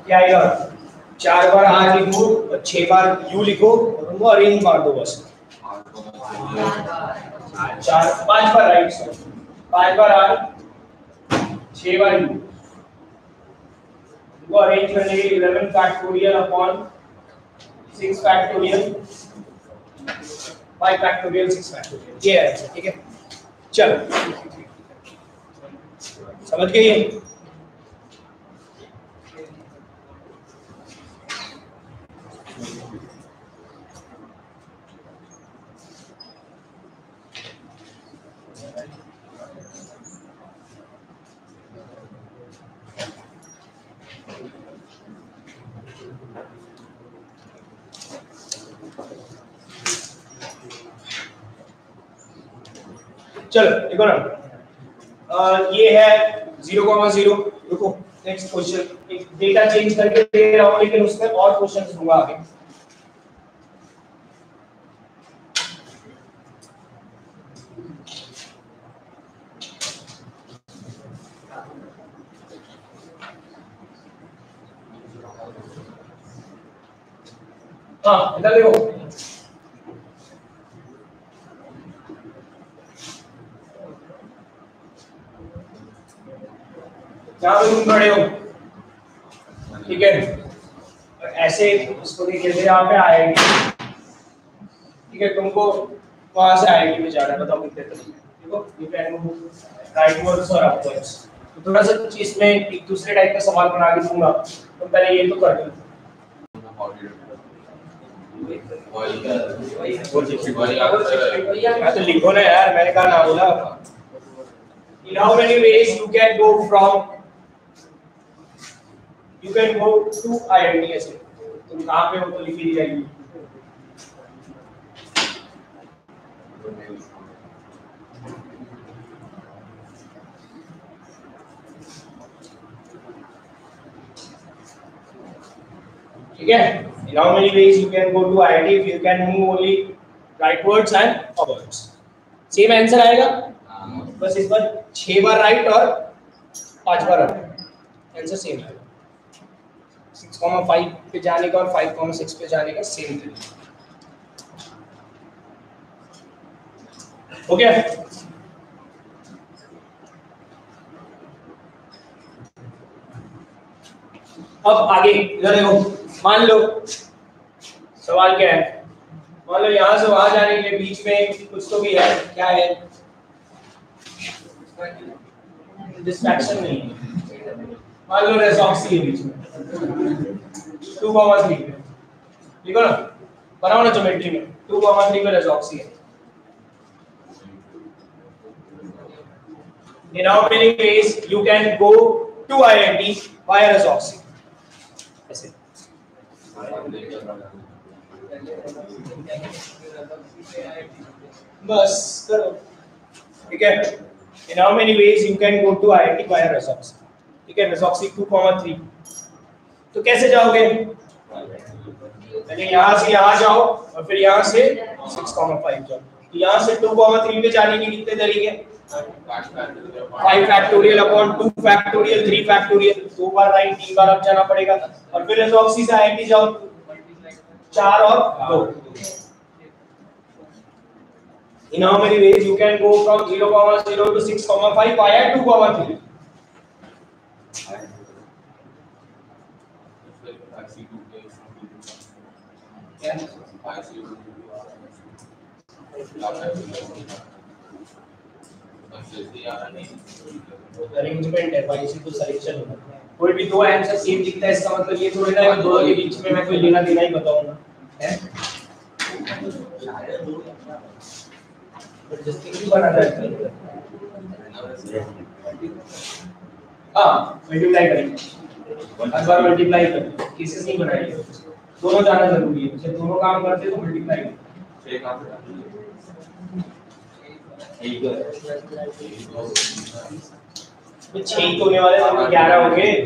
क्या आएगा 4 बार आर लिखो और 6 बार यू लिखो और उनको अरेंज मार दो बस 5 बार राइट 5 बार आर 6 बार यू वो अरेंज करने के 11 factorial upon 6 factorial 5 factorial 6 factorial ये है ठीक है। चलो समझ गए ये चलो देखो ना ये है 0,0 रुको नेक्स्ट क्वेश्चन एक डेटा चेंज करके दे रहा हूं लेकिन उसमें और क्वेश्चंस दूंगा आगे। हाँ इधर देखो जहाँ पे तुम खड़े हो ठीक है ऐसे इसको देखिए यहाँ पे आएगी ठीक है तुमको वहां से आएगी में जाना है बताओ कितने तरीके देखो यू कैन मूव राइटवर्ड्स और अपवर्ड्स तो थोड़ा सा कुछ इसमें एक दूसरे टाइप का सवाल बना के दूंगा तो पहले ये तो कर दो तो लिखो ना यार मैंने कहा ना बोला in how many ways you can go from you can go to IIT ऐसे तुम कहाँ पे हो तो लिखी जाएगी ठीक है in how many ways you can go to IIT if you can move only rightwards and upwards same answer आएगा बस इस बार 6 बार राइट और 5 बार आंसर सेम आएगा 6,5 पे जाने का और 5,6 पे जाने का सेम तरीका हो गया। अब आगे इधर देखो मान लो सवाल क्या है मान लो यहां से वहां जाने के लिए बीच में कुछ तो भी है क्या है डिस्ट्रैक्शन नहीं मान लो रेसॉक्सी है बीच में 2,3 पे ठीक है ना बनाओ ना ज्योमेट्री में 2,3 पे रेसॉक्सी है in how many ways you can go to IIT via resourcing ऐसे बस करो ठीक है in how many ways you can go to IIT via resourcing ठीक है resourcing 2,3 तो कैसे जाओगे पहले यहाँ से यहाँ जाओ और फिर यहाँ से 6,5 जाओ यहाँ से 2,3 पे जाने के कितने तरीके 5 फैक्टोरियल अपॉन 2 फैक्टोरियल 3 फैक्टोरियल 2 बार राइट 3 बार अब जाना पड़ेगा और फिर रेसॉक्सी से आईआईटी जाओ 4 और 2 in how many ways you can go from 0,0 to 6,5 via 2,3 arrangement है भाई इसी को सिलेक्शन होगा कोई भी दो आंसर सेम दिखता है इसका मतलब ये थोड़ी ना है दोनों के बीच में मैं कोई लेना देना ही बताऊंगा है जस्टिफिकेशन बनाना है हां मल्टीप्लाई करेंगे हर बार मल्टीप्लाई करेंगे केसेस नहीं बनाएंगे दोनों जाना जरूरी है जब दोनों काम करते हैं तो मल्टीप्लाई करेंगे एक काम तो 6 होने वाले तो 11 हो गए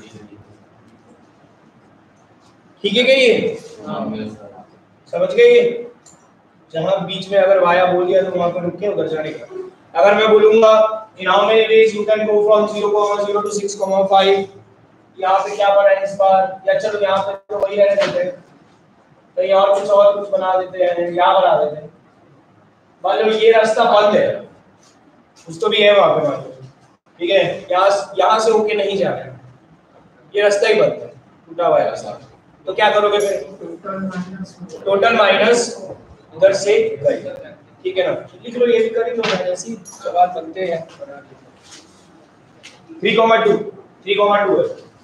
ठीक है क्या ये समझ गए ये जहां बीच में अगर वाया बोल दिया तो वहां पर रुक के उधर जाने का अगर मैं बोलूंगा in how many ways you can go from 0,0 to 6,5 यहाँ पे क्या बना है इस बार, या चलो यहाँ पे तो वही रहने देते हैं, कहीं और कुछ बना देते हैं, यहाँ बना देते हैं। मान लो ये रास्ता बंद है, उसको भी है वहां पे मान लो, ठीक है, यहाँ से होके नहीं जा रहा है, ये रास्ता ही बंद है, टूटा हुआ है रास्ता, तो क्या करोगे फिर? टोटल माइनस उधर से गई, ठीक है ना, लिख लो, ये भी कर ही लो, ऐसे ही सवाल बनते हैं। 3,2 है।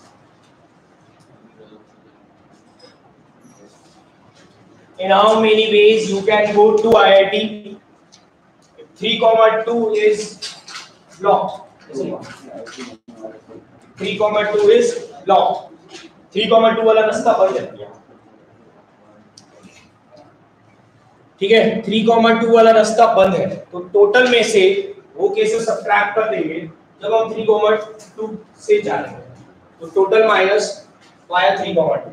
In how many ways you can go to IIT? 3,2 is blocked. 3,2 is blocked. 3,2 वाला रास्ता बंद है, ठीक है, 3,2 वाला रास्ता बंद है, तो टोटल में से वो कैसे सब्ट्रैक्ट कर देंगे जब हम 3,2 से जा रहे हैं, तो टोटल माइनस वाया 3,2।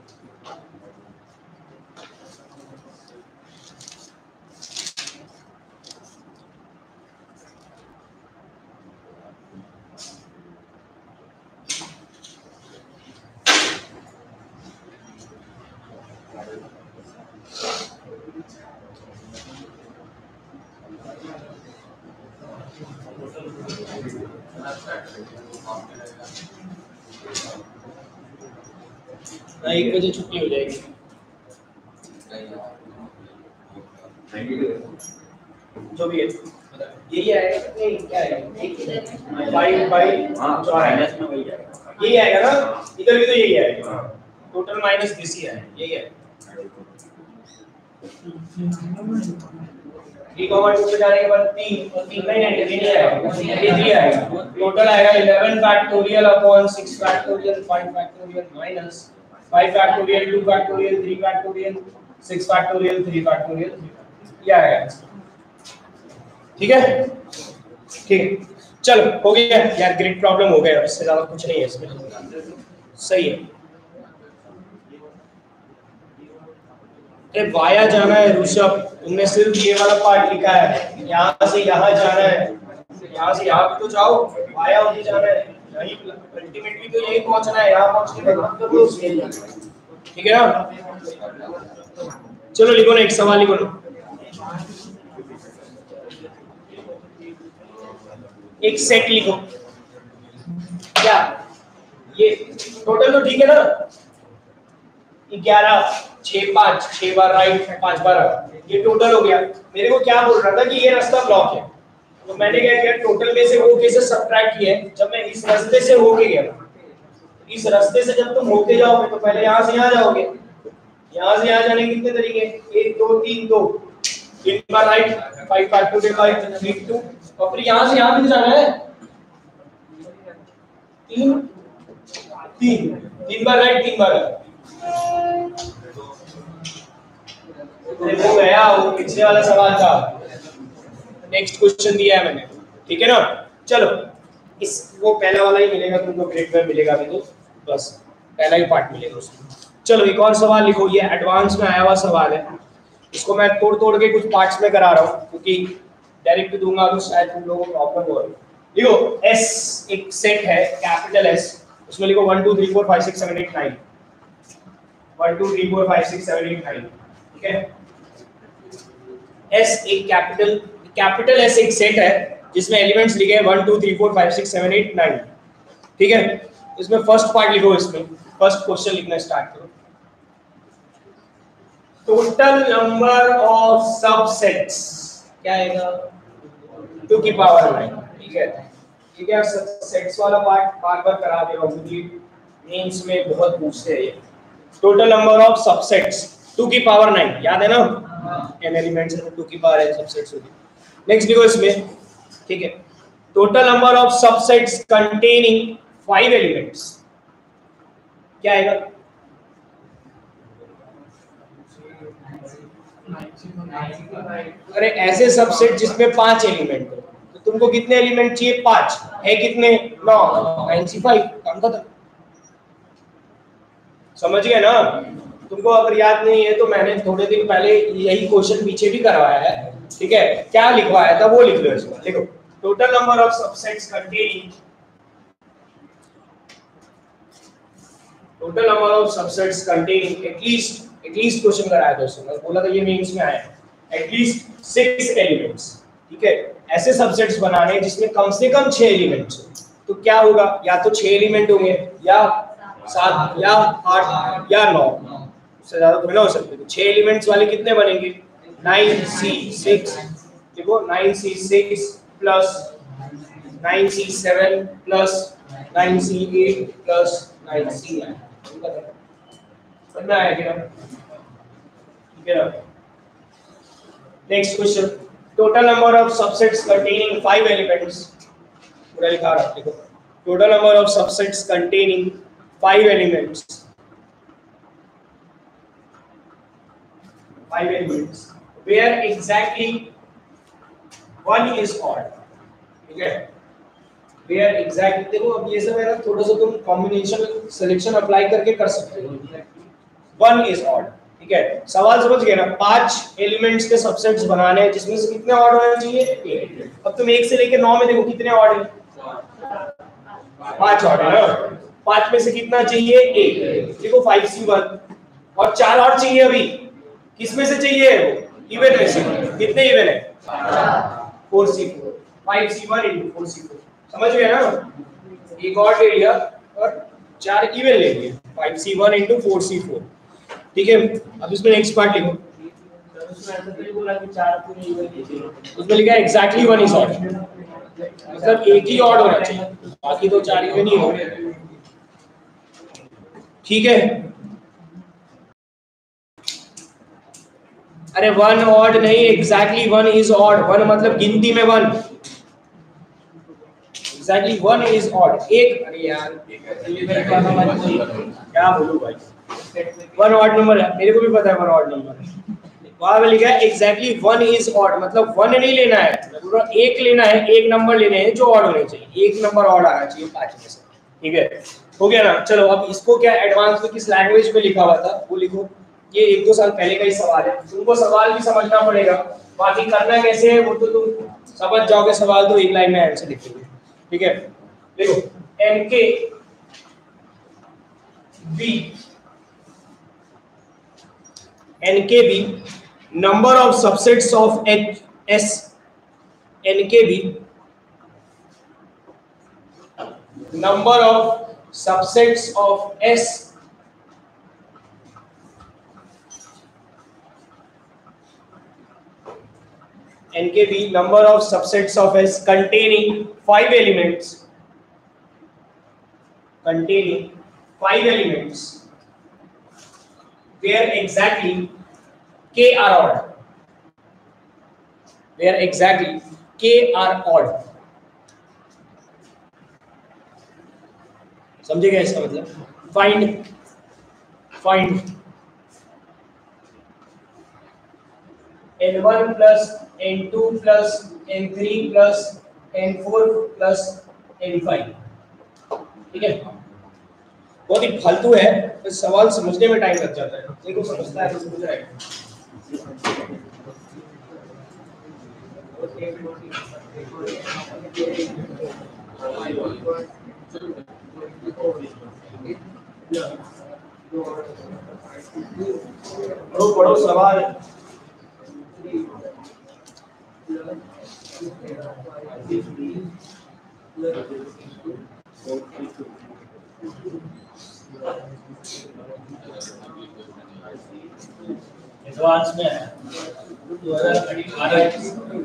ना 1 बजे छुट्टी हो जाएगी, जो भी है यही आएगा, नहीं क्या आएगा, बाई जो आएगा यही आएगा ना, इधर भी तो यही आएगा, टोटल माइनस दिस ही है, यही है। 3,2 पे जाने के बाद 3 और 3 नहीं आएगा, ये 3 आएगा, टोटल आएगा 11 factorial upon 6 factorial 5 factorial minus 5 factorial 2 factorial 3 factorial 6 factorial 3 factorial, ये आएगा, ठीक है, ठीक है, चलो हो गया यार, ग्रिड प्रॉब्लम हो गया, इससे ज्यादा कुछ नहीं है इसमें, सही है। वाया जाना है ऋषभ, तुमने सिर्फ ये वाला पार्ट लिखा है, यहाँ से यहाँ जाना है, यहाँ से यहाँ भी तो जाओ, वाया होके जाना है, यही अल्टीमेटली तो यही पहुंचना है, यहाँ पहुंचने के बाद तो ठीक है ना। चलो लिखो ना, एक सवाल लिखो ना, एक सेट लिखो, क्या ये टोटल तो ठीक है ना, 11 6 5 6 बार राइट 5 बार, ये टोटल हो गया। मेरे को क्या बोल रहा था कि ये रास्ता ब्लॉक है, तो मैंने क्या किया, टोटल में से वो कैसे सब्ट्रैक्ट किया, जब मैं इस रास्ते से होके गया, इस रास्ते से जब तुम होके जाओगे तो पहले यहाँ से यहाँ जाओगे, यहाँ से यहाँ जाने के कितने तरीके, 1 2 3 2, 3 बार राइट 5 फैक्टोरियल 5 3 2, और फिर यहाँ से यहाँ भी जाना है, 3 बार राइट 3 बार, वो गया, वो पिछले वाला सवाल था, नेक्स्ट क्वेश्चन दिया है मैंने, ठीक है ना। चलो इस वो पहला वाला ही मिलेगा तुमको, ग्रेड में मिलेगा भी, तो बस पहला ही पार्ट मिलेगा उसमें। चलो एक और सवाल लिखो, ये एडवांस में आया हुआ सवाल है, इसको मैं तोड़ के कुछ पार्ट्स में करा रहा हूँ, क्योंकि डायरेक्ट दूंगा तो शायद तुम लोगों को प्रॉब्लम हो रही है। देखो एस एक सेट है, कैपिटल एस, उसमें लिखो 1 2 3 4 5 6 7 8 9, 1 2 3 4 5 6 7 8 9, ठीक है। एस एक कैपिटल एस एक सेट है जिसमें एलिमेंट्स लिखे हैं 1 2 3 4 5 6 7 8 9, ठीक है। इसमें फर्स्ट पार्ट लिखो, इसमें फर्स्ट क्वेश्चन लिखना स्टार्ट करो, टोटल नंबर ऑफ सबसेट्स क्या आएगा, 2 की पावर 9, ठीक है। ठीक है, सेट्स वाला पार्ट बार बार करा दे रहा हूं क्योंकि मेंस में बहुत पूछते हैं ये। टोटल नंबर ऑफ सबसेट्स 2 की पावर 9, याद है ना, n एलिमेंट्स में 2 की पावर n सबसेट्स होगी। नेक्स्ट लिखो इसमें, ठीक है, total number of subsets containing 5 elements क्या आएगा, अरे ऐसे सबसेट जिसमें 5 एलिमेंट हो, तो तुमको कितने एलिमेंट चाहिए, 5 है, कितने 9, 95, काम खत्म, समझ गए ना। तुमको अगर याद नहीं है तो मैंने थोड़े दिन पहले यही क्वेश्चन पीछे भी करवाया है, ठीक है, क्या लिखवाया था वो लिख लो इसमें। देखो total number of subsets containing total number of subsets containing at least question कराया दोस्तों, मैं बोला था ये मेंस में आया एटलीस्ट 6 एलिमेंट्स। ठीक है, ऐसे सबसेट्स बनाने जिसमें कम से कम 6 एलिमेंट्स हो। तो क्या होगा, या तो 6 एलिमेंट होंगे या 7 या 8 या 9, उससे ज्यादा तो नहीं हो सकते। तो 6 एलिमेंट्स वाले कितने बनेंगे, 9C6, देखो 9C6 plus 9C7 plus 9C8 plus 9C9, बनना है क्या? ठीक है ना। Next question, total number of subsets containing 5 elements, पूरा लिखा रहा देखो, total number of subsets containing 5 elements, 5 elements where exactly 1 is odd। ठीक है, where exactly, देखो अब ये सब है ना, थोड़ा सा तुम कॉम्बिनेशन सिलेक्शन अप्लाई करके कर सकते हो। 1 is odd। ठीक है, सवाल समझ गए ना, 5 एलिमेंट्स के सबसेट्स बनाने हैं जिसमें से कितने ऑड होने चाहिए, 1। अब तुम 1 से लेकर 9 में देखो कितने ऑड है, 5 ऑड है ना, 5 में से कितना चाहिए, 1। देखो 5C1 और 4 और चाहिए अभी, किस में से चाहिए, वो इवन में से। कितने इवन है, 4C4, 5C1 into 4C4, समझ गए ना। एक और ले लिया और 4 इवन ले लिए, 5C1 into 4C4। ठीक है, अब इसमें नेक्स्ट पार्ट लिखो, उसमें लिखा है एग्जैक्टली 1 is odd, मतलब एक ही ऑड होना चाहिए, बाकी तो 4 इवन ही हो। ठीक है, अरे 1 ऑड नहीं, एग्जैक्टली 1 is odd। 1 मतलब गिनती में 1, एग्जैक्टली 1 is odd। एक, अरे यार क्या बोलूं भाई, 1 ऑड नंबर है, मेरे को भी पता है 1 ऑड नंबर है। वहां पे लिखा है एग्जैक्टली 1 is odd, मतलब 1 नहीं लेना है, पूरा 1 लेना है, एक नंबर लेने हैं जो ऑड होने चाहिए, एक नंबर ऑड आना चाहिए 5 में से। ठीक है, हो गया ना। चलो अब इसको क्या एडवांस में किस लैंग्वेज में लिखा हुआ था वो लिखो, ये 1-2 साल पहले का ही सवाल है, तुमको सवाल भी समझना पड़ेगा, बाकी करना कैसे है वो तो तुम समझ जाओगे, सवाल तो एक लाइन में आंसर लिखोगे। ठीक है, देखो NKB number of subsets of S, NKB number of subsets of S NKB number of subsets of S containing 5 elements, where exactly K are odd, समझेगा इसका मतलब। Find N1 plus N2 plus N3 plus N4 plus N5। ठीक है, बहुत ही फालतू है, इस सवाल समझने में टाइम लग जाता है, देखो समझता है तो समझ रहा है। पढ़ो सवाल। एडवांस में है 2018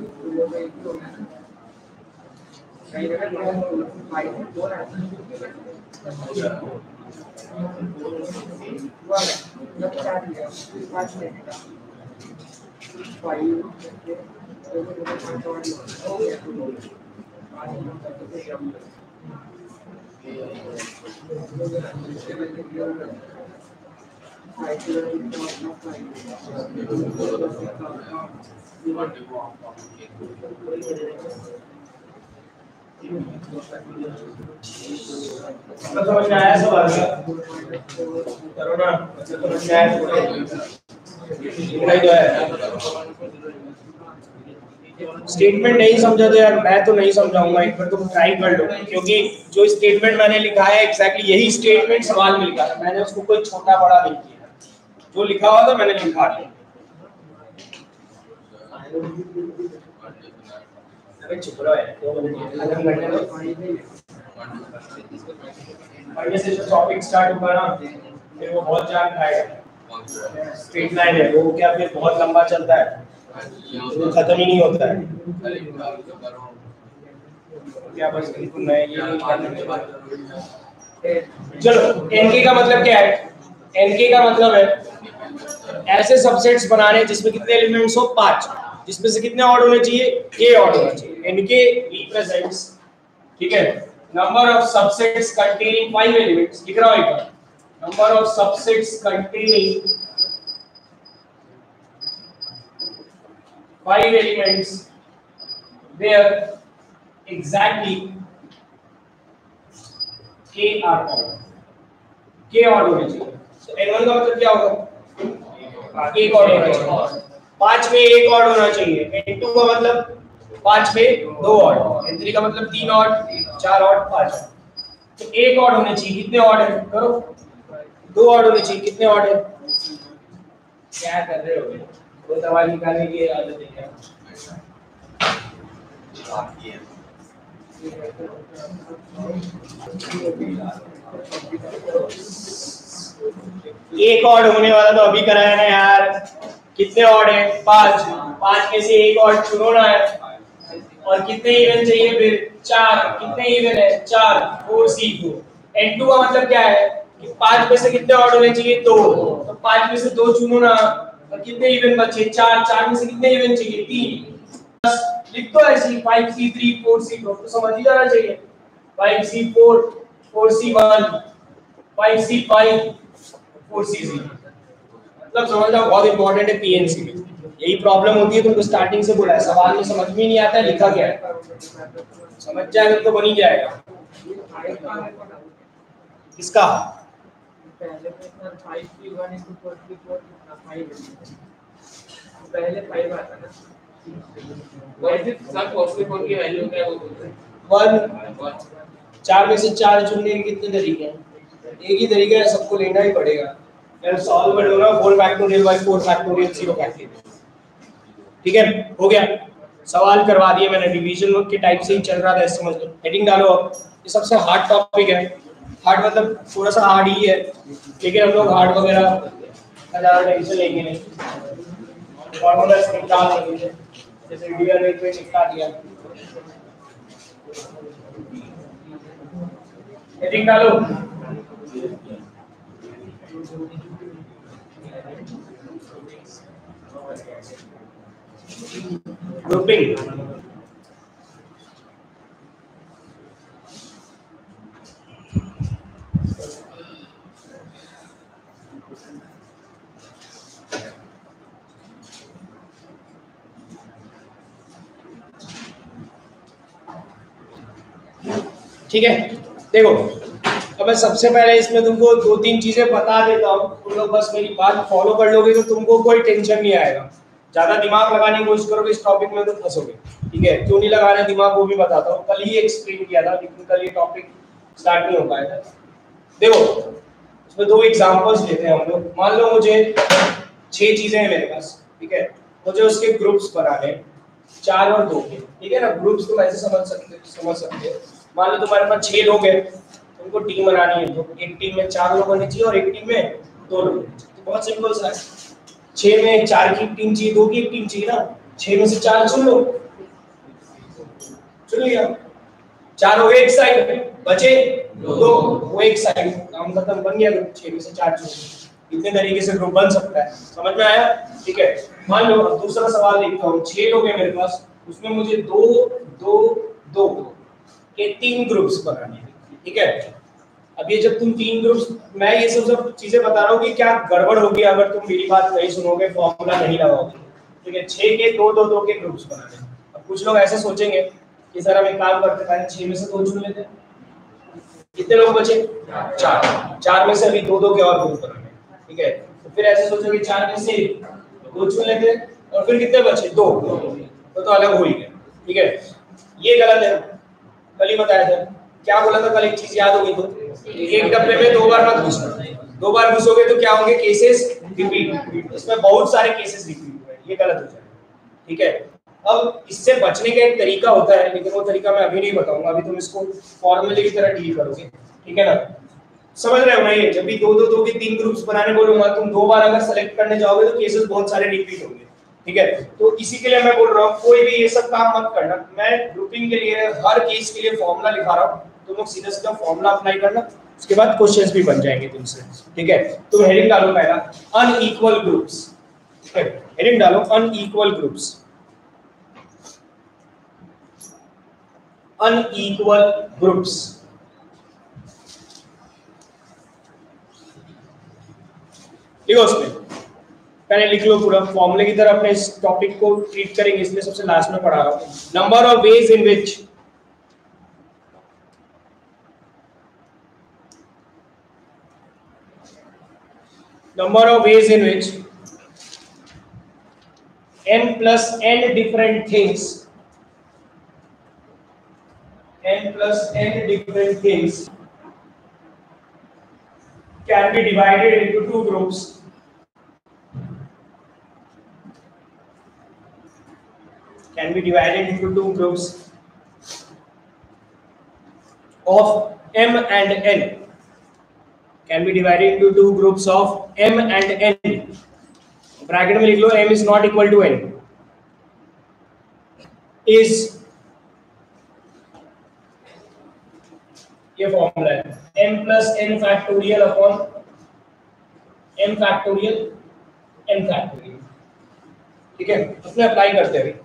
समझ में आया सवाल करो ना, समझ में आया इतना ही तो है। स्टेटमेंट नहीं समझा तो यार मैं तो नहीं समझाऊंगा, एक बार तुम ट्राई कर लो, क्योंकि जो स्टेटमेंट मैंने लिखा है एग्जैक्टली यही स्टेटमेंट सवाल में लिखा है, मैंने उसको कोई छोटा बड़ा नहीं किया, जो लिखा हुआ था मैंने लिखा दिया। अबे चुप रहो यार, 2 मिनट खत्म करने दो। पहले से जो टॉपिक स्टार्ट होगा ना फिर वो बहुत जान खाएगा। स्ट्रेट लाइन है वो, क्या फिर बहुत लंबा चलता है, वो खत्म ही नहीं होता है। क्या बस बिल्कुल नया ये नहीं करने। चलो एनके का मतलब क्या है? एनके का मतलब है ऐसे सबसेट्स बनाने जिसमें कितने एलिमेंट्स हो 5, जिसमें से कितने ऑड होने चाहिए, के ऑड होना चाहिए। एनके रिप्रेजेंट्स, ठीक है, number of subsets containing 5 elements. लिख रहा हूं एक बार, नंबर of subsets containing 5 elements where exactly k are odd, k odd होने चाहिए। तो n1 का मतलब क्या होगा, एक ऑड होना चाहिए, 5 में एक ऑड होना चाहिए। n2 का मतलब 5 में 2 ऑड, n3 का मतलब 3 ऑड, 4 ऑड, 5 ऑड। तो एक ऑड होने चाहिए, कितने ऑड है करो, 2 ऑड होने चाहिए, कितने ऑड है, क्या कर रहे हो, वो दवा निकालने की आदत है क्या? एक ऑड होने वाला तो अभी कराया ना यार, कितने ऑड है 5, 5 में से एक ऑड चुनना है, और कितने इवन चाहिए फिर 4, कितने इवन है 4, 4C2। n2 का मतलब क्या है कि 5 में से कितने ऑड होने चाहिए 2, तो 5 में से 2 चुनो ना, और कितने इवन बचे 4, 4 में से कितने इवन चाहिए 3। बस लिख दो ऐसे 5C3 4C2, तो समझ ही जाना चाहिए 5C4 4C1 5C5 4C0। मतलब समझना बहुत इंपॉर्टेंट है पीएनसी में, यही प्रॉब्लम होती है। तुमको स्टार्टिंग से बोला है, सवाल में समझ में नहीं आता है लिखा क्या है, समझ जाएगा तो बन ही जाएगा। किसका पहले में 5C1 into 4C4 कितना 5 है, पहले 5 आता ना, वैसे सब 4C4 की वैल्यू क्या है 1, 4 में से 4 चुनने के कितने तरीके हैं, एक ही तरीका है, सबको लेना ही पड़ेगा। यार सॉल्व कर लो ना, 4 फैक्टोरियल बाय 4 फैक्टोरियल 0 फैक्टोरियल, ठीक है हो गया। सवाल करवा दिए मैंने, डिवीजन के टाइप से ही चल रहा था, समझ लो। हेडिंग डालो अब, ये सबसे हार्ड टॉपिक है, हार्ड मतलब थोड़ा सा हार्ड ही है, लेकिन हम लोग हार्ड वगैरह का ज़्यादा टेंशन लेंगे नहीं, फॉर्मूलास निकाल लेंगे, जैसे डीएनए पे निकाल दिया। हेडिंग डालो, ग्रुपिंग, ठीक है। देखो अब मैं सबसे पहले इसमें तुमको 2-3 चीजें बता देता हूँ, तुम लोग बस मेरी बात फॉलो कर लोगे तो तुमको कोई टेंशन नहीं आएगा। ज्यादा दिमाग लगाने की कोशिश करोगे इस टॉपिक में तो फंसोगे, ठीक है। क्यों नहीं लगाना दिमाग वो भी बताता हूँ, कल ही एक्सप्लेन किया था लेकिन कल ये टॉपिक स्टार्ट नहीं हो पाया था। देखो इसमें 2 एग्जांपल्स लेते हैं हम लोग। मान लो मुझे 6 चीजें हैं मेरे पास, ठीक है, मुझे उसके ग्रुप्स बनाने 4 और 2 के, ठीक है ना। ग्रुप्स तुम ऐसे समझ सकते हो। मान लो तुम्हारे पास 6 लोग हैं, तुमको टीम बनानी है, तो एक टीम में 4 लोग होने चाहिए और एक टीम में 2 लोग। तो बहुत सिंपल सा है, 6 में 4 की टीम चाहिए, 2 की एक टीम चाहिए ना, 6 में से 4 चुन लो, चुन लिया, 4 हो गए एक साइड, बचे 2, वो एक साइड, काम खत्म, बन गया ग्रुप। 6 में से 4 चुन, इतने तरीके से ग्रुप बन सकता है, समझ में आया, ठीक है। मान लो अब दूसरा सवाल देखता हूँ, 6 लोग हैं मेरे पास, उसमें मुझे 2 2 2 के 3 ग्रुप्स बनाने हैं, ठीक है। अब ये जब तुम 3 ग्रुप्स, मैं ये सब चीजें बता रहा हूँ कि क्या गड़बड़ होगी अगर तुम मेरी बात नहीं सुनोगे, फॉर्मूला नहीं लगाओगे, ठीक है। 6 के 2 2 2 के ग्रुप्स बनाने। अब कुछ लोग ऐसे सोचेंगे कि सर हम एक काम करते हैं, 6 में से 2 चुन लेते हैं, कितने लोग बचे 4 में से अभी 2 2 के और ग्रुप बनाने, ठीक है। तो फिर ऐसे सोचोगे 4 में से 2 चुन लेते हैं और फिर कितने बचे 2, तो अलग हो ही गया, ठीक है। ये गलत है, कल ही बताया था। क्या बोला था कल, एक चीज याद होगी तो, एक डब्बे में 2 बार मत घुसना, 2 बार घुसोगे तो क्या होंगे, केसेस रिपीट। इसमें बहुत सारे केसेस रिपीट हुए, ये गलत हो जाएगा, ठीक है। अब इससे बचने का एक तरीका होता है, लेकिन वो तरीका मैं अभी नहीं बताऊंगा, अभी तुम इसको फॉर्मूले की तरह डील करोगे, ठीक है ना। समझ रहे हो ना, ये जब भी 2 के 3 ग्रुप्स बनाने बोलूंगा, तुम 2 बार अगर सेलेक्ट करने जाओगे तो केसेस बहुत सारे रिपीट होंगे, ठीक है। तो इसी के लिए मैं बोल रहा हूँ कोई भी ये सब काम मत करना। मैं ग्रुपिंग के लिए हर केस के लिए फॉर्मूला लिखा रहा हूँ, तुम लोग सीधा सीधा फॉर्मूला अप्लाई करना, उसके बाद क्वेश्चंस भी बन जाएंगे तुमसे, ठीक है। तुम हेडिंग डालो पहला अनइक्वल ग्रुप्स, ठीक है। हेडिंग डालो अनइक्वल ग्रुप्स, अनइक्वल ग्रुप्स। लिखो उसमें, पहले लिख लो पूरा फॉर्मूले की तरह, अपने इस टॉपिक को ट्रीट करेंगे इसलिए सबसे लास्ट में पढ़ा रहा हूं। Number of ways in which n plus n different things can be divided into 2 groups of m and n, can be divided into 2 groups of m and n। Bracket में लिख लो m is not equal to n, is, ये formula है m plus n factorial upon m factorial n factorial, ठीक है। उसमें apply करते हैं,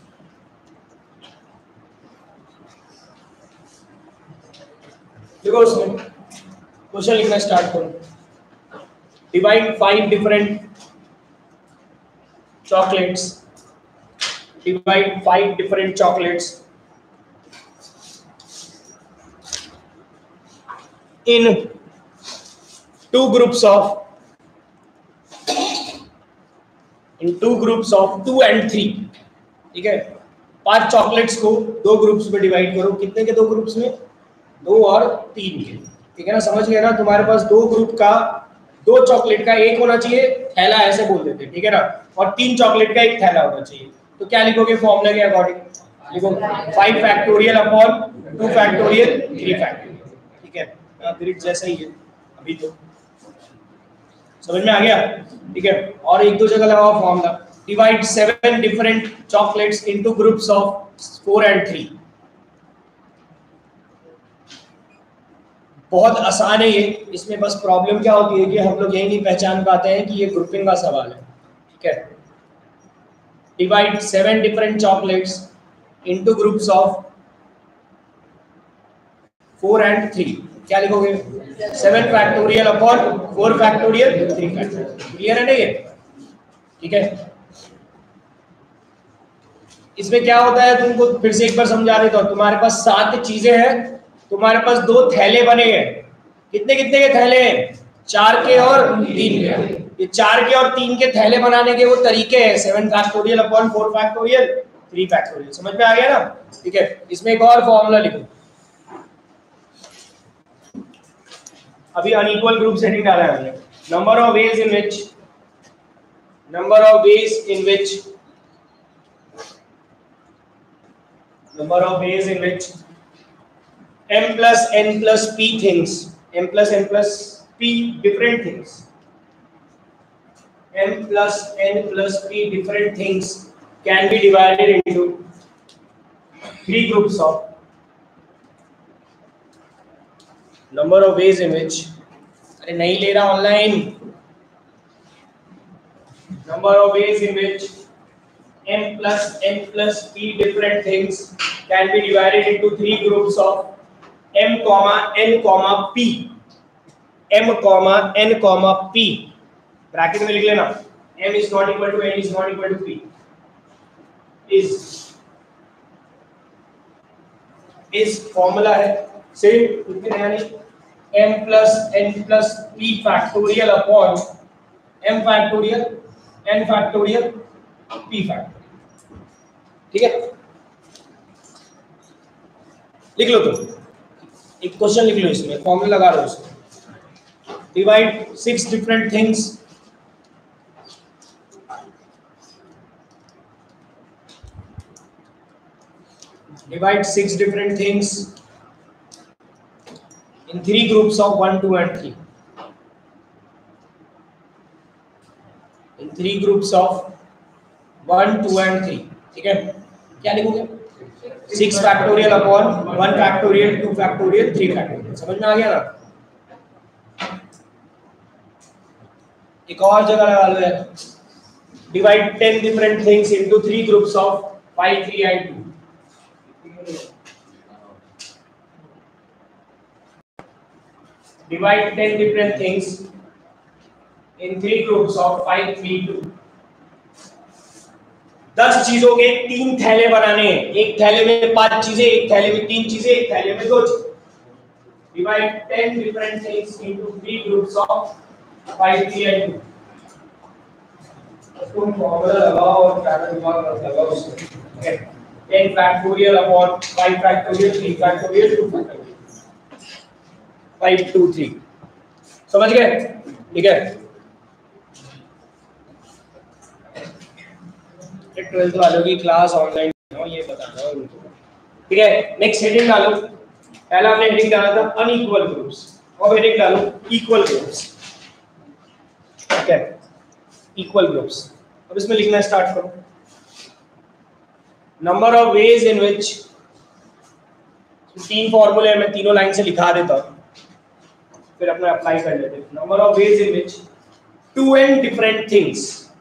देखो उसमें क्वेश्चन लिखना स्टार्ट करो। Divide 5 different chocolates, divide 5 different chocolates in 2 groups of 2 and 3, ठीक है। 5 चॉकलेट्स को 2 ग्रुप्स में डिवाइड करो, कितने के 2 ग्रुप्स में, 2 और 3 के, ठीक है ना। समझ गए ना, तुम्हारे पास 2 ग्रुप का 2 चॉकलेट का एक होना चाहिए थैला, ऐसे बोल देते, ठीक है ना, और 3 चॉकलेट का एक थैला होना चाहिए। तो क्या लिखोगे फॉर्मूला के अकॉर्डिंग, लिखो 5 फैक्टोरियल अपॉन 2 फैक्टोरियल 3 फैक्टोरियल, ठीक है। ग्रिड जैसा ही है अभी, तो समझ में आ गया, ठीक है। और 1-2 जगह लगाओ formula, divide 7 different chocolates into groups of 4 and 3। बहुत आसान है ये, इसमें बस प्रॉब्लम क्या होती है कि हम लोग यही नहीं पहचान पाते हैं कि ये ग्रुपिंग का सवाल है, ठीक है। Divide 7 different chocolates into groups of 4 and 3, क्या लिखोगे 7 factorial upon 4 factorial 3 factorial, clear है ना ये, ठीक है। इसमें क्या होता है, तुमको फिर से एक बार समझा देता हूं। तुम्हारे पास 7 चीजें हैं, तुम्हारे पास 2 थैले बने हैं, कितने कितने के थैले हैं, 4 के और 3 के। ये 4 के और 3 के थैले बनाने के वो तरीके हैं, 7 फैक्टोरियल अपॉन 4 फैक्टोरियल 3 फैक्टोरियल, समझ में आ गया ना, ठीक है। इसमें एक और फॉर्मूला लिखो, अभी अनइक्वल ग्रुप सेटिंग डाला है हमने। Number of ways in which m plus n plus p things, m plus n plus p different things, m plus n plus p different things can be divided into 3 groups of number of ways in which, अरे नहीं ले रहा online, number of ways in which m plus n plus p different things can be divided into 3 groups of m, n, p, m, n, p, bracket में लिख लेना, m is not equal to n is not equal to p, is formula है same, कुछ भी नया नहीं, m plus n plus p factorial upon m factorial n factorial p factorial, ठीक है, लिख लो तुम, एक क्वेश्चन लिख लो, इसमें फॉर्मूला लगा लो इसमें। Divide 6 different things in 3 groups of 1, 2 and 3. In 3 groups of 1, 2 and 3. ठीक है, क्या लिखोगे? 6 factorial upon 1 factorial, 2 factorial, 3 factorial. समझ में आ गया ना? एक और जगह लगा लो यार, divide 10 different things into 3 groups of 5, 3 and 2. Divide 10 different things in 3 groups of 5, 3, 2. 10 चीजों के 3 थैले बनाने हैं, एक थैले में 5 चीजें, एक थैले में 3 चीजें, एक थैले में 2 चीजें। Divide 10 different things into 3 groups of 5, 3 and 2. तुम फॉर्मूला लगाओ और ज्यादा दिमाग मत लगाओ उसमें। 10 factorial upon 5 factorial, 3 factorial, 2 factorial, 5, 2, 3। समझ गए? ठीक है, 12th वालों की क्लास ऑनलाइन ये बता रहा हूं उनको। ठीक है, नेक्स्ट हेडिंग डालो। पहला हमने हेडिंग डाला था अनइक्वल ग्रुप्स, और हेडिंग डालो इक्वल ग्रुप्स। ठीक है, इक्वल ग्रुप्स। अब इसमें लिखना स्टार्ट करो। Number of ways in which, 3 फॉर्मूले मैं तीनों लाइन से लिखा देता हूं, फिर अपना अप्लाई कर लेते हैं। Number of ways in which 2n different things,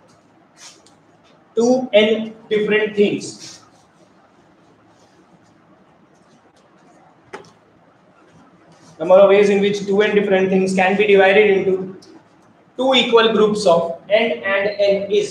2n different things number of ways in which 2n different things can be divided into 2 equal groups of n and n is,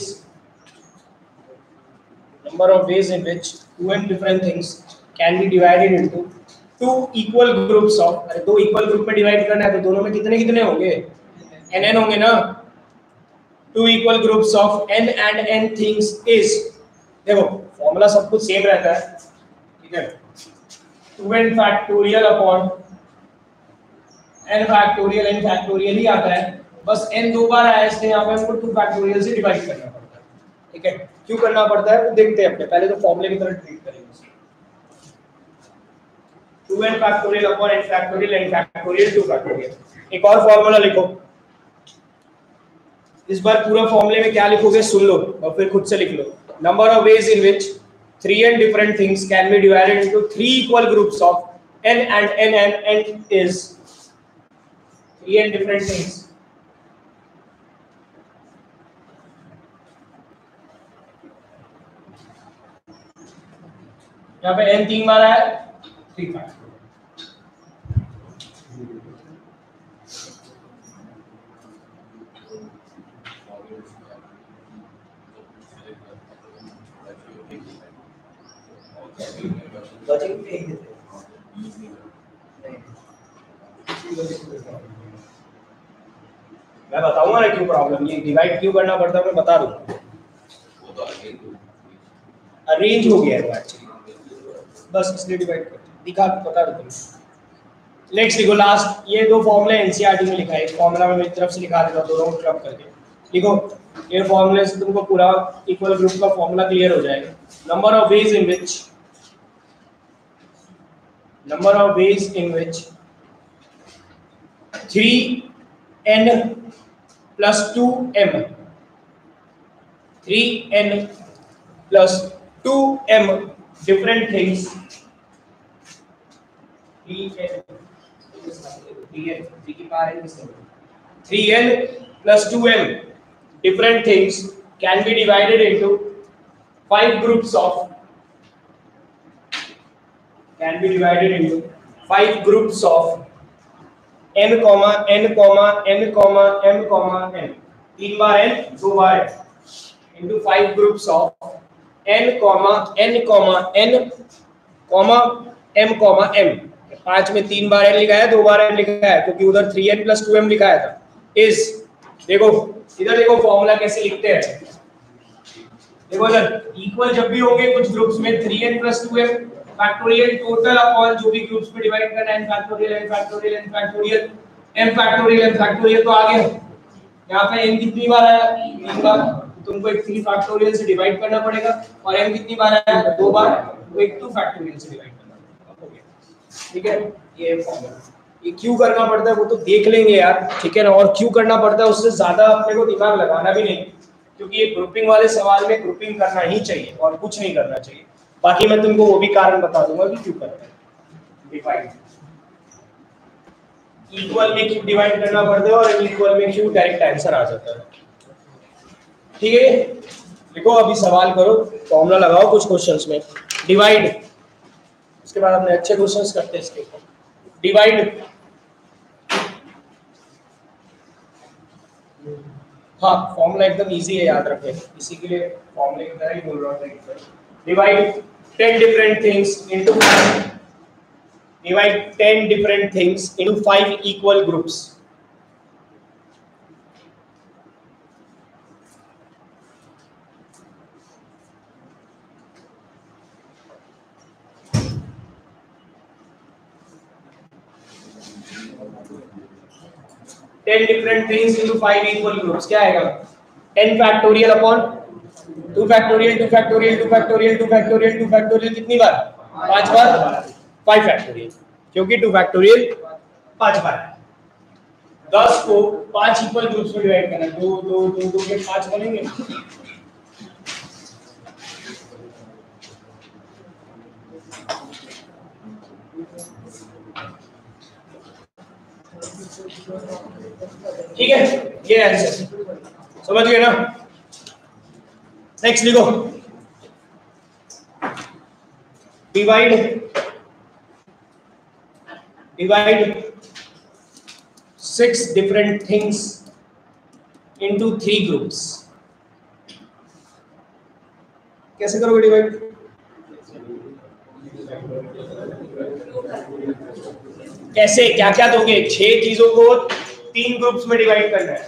number of ways in which 2n different things can be divided into 2 equal groups of, अरे 2 equal group में divide करना है तो दोनों में कितने कितने होंगे? n होंगे ना। 2 equal groups of n and n things is, देखो फॉर्मूला सब कुछ सेम रहता है, ठीक है, 2n factorial upon n factorial ही आता है, बस n 2 बार आया इसलिए यहाँ पे हमको 2 फैक्टोरियल से डिवाइड करना पड़ता है। ठीक है, क्यों करना पड़ता है वो देखते हैं अपने, पहले तो फॉर्मूले की तरह ट्रीट करेंगे। 2n factorial upon n factorial 2 factorial. एक और फॉर्मूला लिखो, इस बार पूरा फॉर्मूले में क्या लिखोगे सुन लो और फिर खुद से लिख लो। Number of ways in which 3n different things can be divided into 3 equal groups of n and n is 3n different things. यहाँ पे n 3 बार आया, 3 बार। मैं बताऊंगा ना क्यों प्रॉब्लम, ये डिवाइड क्यों करना पड़ता है मैं बता दूं। अरेंज हो गया है एक्चुअली, बस इसलिए डिवाइड कर दिखा बता दूं। नेक्स्ट लिखो लास्ट, ये 2 फॉर्मूले एनसीईआरटी में लिखा है, एक फॉर्मूला में मेरी तरफ से लिखा देता हूं, दोनों को क्लब करके लिखो। ये फॉर्मूले से तुमको पूरा इक्वल ग्रुप का फॉर्मूला क्लियर हो जाएगा। Number of ways in which 3n plus 2m, 3n plus 2m different things, 3n plus 2m different things can be divided into 5 groups of n, n, n 3 बार n 2 बार into 5 groups of n, n, m, m। 5 में 3 बार n लिखा है, 2 बार n लिखा है, क्योंकि उधर 3n plus 2m लिखा था। इस देखो इधर देखो फॉर्मूला कैसे लिखते हैं, देखो सर, इक्वल जब भी होंगे कुछ ग्रुप्स में 3n + 2m factorial total upon जो भी ग्रुप्स में डिवाइड करना है n factorial n factorial n factorial m factorial m factorial. तो आ गया यहाँ पे n कितनी बार आया? 3 बार। तुमको एक 3 फैक्टोरियल से डिवाइड करना पड़ेगा और m कितनी बार आया? 2 बार। तो एक 2 फैक्टोरियल से डिवाइड करना पड़ेगा। हो गया, ठीक है। ये फॉर्मूला, ये क्यों करना पड़ता है वो तो देख लेंगे यार, ठीक है ना। और क्यों करना पड़ता है उससे ज्यादा अपने को दिमाग लगाना भी नहीं, क्योंकि ये ग्रुपिंग वाले सवाल में ग्रुपिंग करना ही चाहिए और कुछ नहीं करना चाहिए। बाकी मैं तुमको वो भी कारण बता दूंगा कि क्यों करना है। डिवाइड इक्वल में क्यों डिवाइड करना पड़ता है और इक्वल में क्यों डायरेक्ट आंसर आ जाता है, ठीक है। देखो अभी सवाल करो, फॉर्मूला लगाओ कुछ क्वेश्चंस में। डिवाइड, उसके बाद हमने अच्छे क्वेश्चंस करते हैं इसके ऊपर। डिवाइड, हाँ फॉर्मूला एकदम इजी है, याद रखें, इसी के लिए फॉर्मूले की तरह ही बोल रहा हूँ। Divide 10 different things into 5 equal groups. Different things into 5 equal groups. क्या आएगा? 10 factorial upon 2 factorial 2 factorial 2 factorial 2 factorial 2 factorial कितनी बार? 5 बार। 5 factorial, क्योंकि 2 factorial 5 बार है। 10 को 5 इक्वल ग्रुप्स में डिवाइड करना है। 2 2 2 2 के 5 बनेंगे। ठीक है, ये आंसर समझ गए ना। नेक्स्ट लिखो, divide 6 different things into 3 groups. कैसे करोगे डिवाइड? कैसे, क्या क्या दोगे? 6 चीजों को 3 ग्रुप्स में डिवाइड करना है।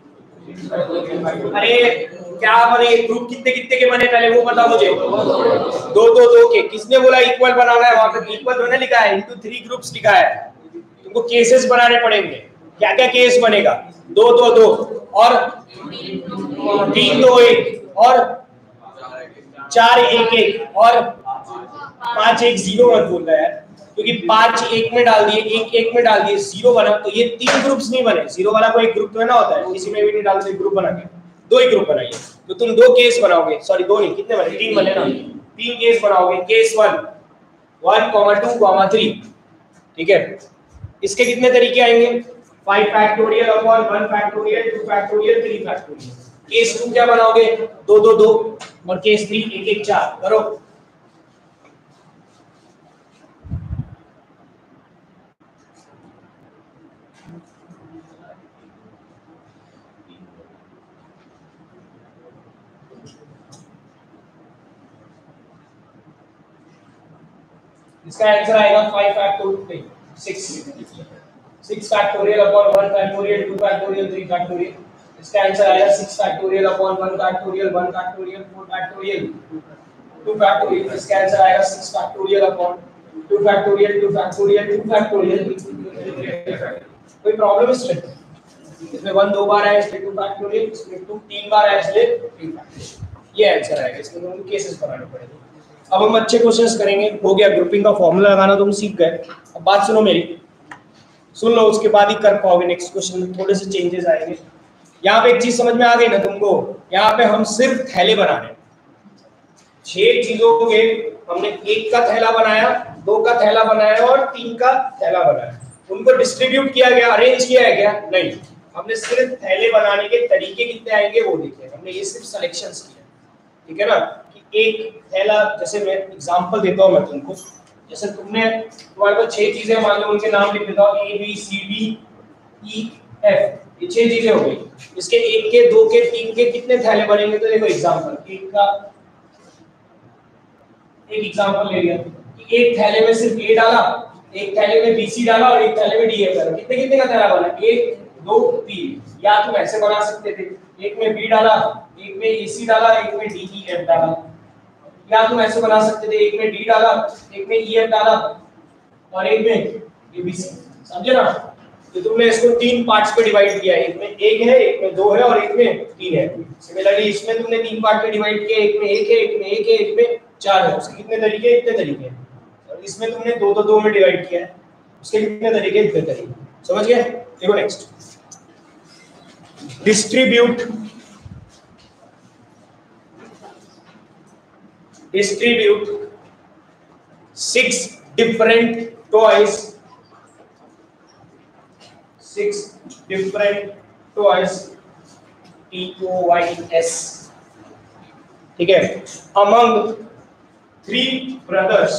अरे क्या बने ग्रुप, कितने कितने के बने पहले वो बताओ मुझे। 2 2 2 के। किसने बोला इक्वल बनाना है? वहां पे इक्वल तो नहीं लिखा है, इनटू 3 ग्रुप्स लिखा है। तुमको केसेस बनाने पड़ेंगे। क्या क्या केस बनेगा? 2 2 2 और 3 2 1 और 4 1 1 और 5 1 0 मत बोल रहा यार, क्योंकि 5 1 में डाल दिए, 1 1 में डाल दिए, 0 बना, तो ये 3 ग्रुप्स नहीं बने। 0 वाला को एक ग्रुप तो ना होता है, किसी में भी नहीं डालते, ग्रुप बना के 2 ही ग्रुप बनाइए। तो तुम 2 केस बनाओगे, सॉरी 2 नहीं, कितने बने? 3 बने ना। 3 केस बनाओगे। केस 1 1 2 3, ठीक है। इसके कितने तरीके आएंगे? 5 factorial upon 1 factorial 2 factorial 3 factorial. Case 2 क्या बनाओगे? 2 2 2 और केस 3 1 1 4। करो। इसका आंसर आएगा 5 factorial 6 factorial upon 1 factorial 2 factorial 3 factorial. इसका आंसर आएगा 6 factorial upon 1 factorial 1 factorial 4 factorial 2 factorial. इसका आंसर आएगा 6 factorial upon 2 factorial 2 factorial 2 factorial. कोई प्रॉब्लम इसमें? इसमें 1 2 बार आया इसलिए 2 फैक्टोरियल, इसमें 2 3 बार आया इसलिए 3 फैक्टोरियल। ये आंसर आएगा। इसमें तुमको केसेस बनाने पड़ेंगे। अब हम अच्छे क्वेश्चंस करेंगे। हो गया, ग्रुपिंग का फॉर्मूला लगाना तुम सीख गए। अब बात सुनो मेरी, सुन लो, उसके बाद ही कर पाओगे। नेक्स्ट क्वेश्चन में थोड़े से चेंजेस आएंगे। यहाँ पे एक चीज समझ में आ गई ना तुमको? यहाँ पे हम सिर्फ थैले बना रहे हैं। 6 चीजों के हमने 1 का थैला बनाया, 2 का थैला बनाया और 3 का थैला बनाया। उनको डिस्ट्रीब्यूट किया गया, अरेंज किया है क्या? नहीं। हमने सिर्फ थैले बनाने के तरीके कितने आएंगे वो देखे। हमने ये सिर्फ सिलेक्शंस किया, ठीक है ना। कि एक थैला, जैसे मैं एग्जांपल देता हूँ मैं तुमको, जैसे तुम्हारे पास 6 चीजें, मान लो उनके नाम लिख देता हूँ, A B C D E F। ये 6 चीजें हो गई। इसके 1 के 2 के 3 के कितने थैले बनेंगे? तो देखो एग्जांपल, एक एग्जांपल ले लिया कि एक थैले में सिर्फ A डाला, एक थैले में BC डाला और एक थैले में DF डाला। कितने कितने का थैला बना? 1 2 3। या तुम ऐसे बना सकते थे, एक में B डाला, एक में AC डाला, एक में DEF डाला, या तुम ऐसे बना सकते थे एक में D डाला, एक में EF डाला और एक में ABC, समझे ना? तो तुमने इसको 3 पार्ट्स पे डिवाइड किया, एक में 1 है, एक में 2 है और एक में 3 है। सिमिलरली इसमें तुमने 3 पार्ट पे डिवाइड किया, एक में 1 है, एक में 1 है, एक में 4 है। उसके कितने तरीके? इतने तरीके। और इसमें तुमने 2 2 में डिवाइड किया है, उसके कितने तरीके? इतने तरीके। समझ गए? देखो next, distribute distribute 6 different toys, 6 different toys, TOYS, ठीक है, among 3 brothers,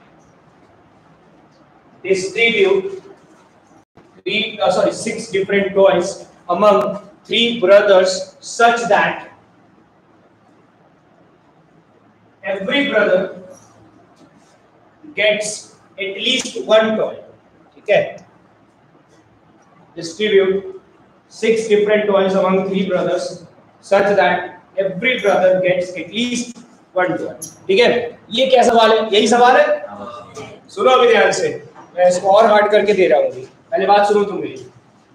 distribute 6 different toys among 3 brothers such that every brother gets at least 1 toy, ठीक है? Distribute 6 different toys among 3 brothers such that every brother gets at least 1 toy, ठीक है? ये क्या सवाल है? यही सवाल है। सुनो अभी ध्यान से, मैं इसको और हार्ड करके दे रहा हूँ। पहले बात सुनो तुम मेरी।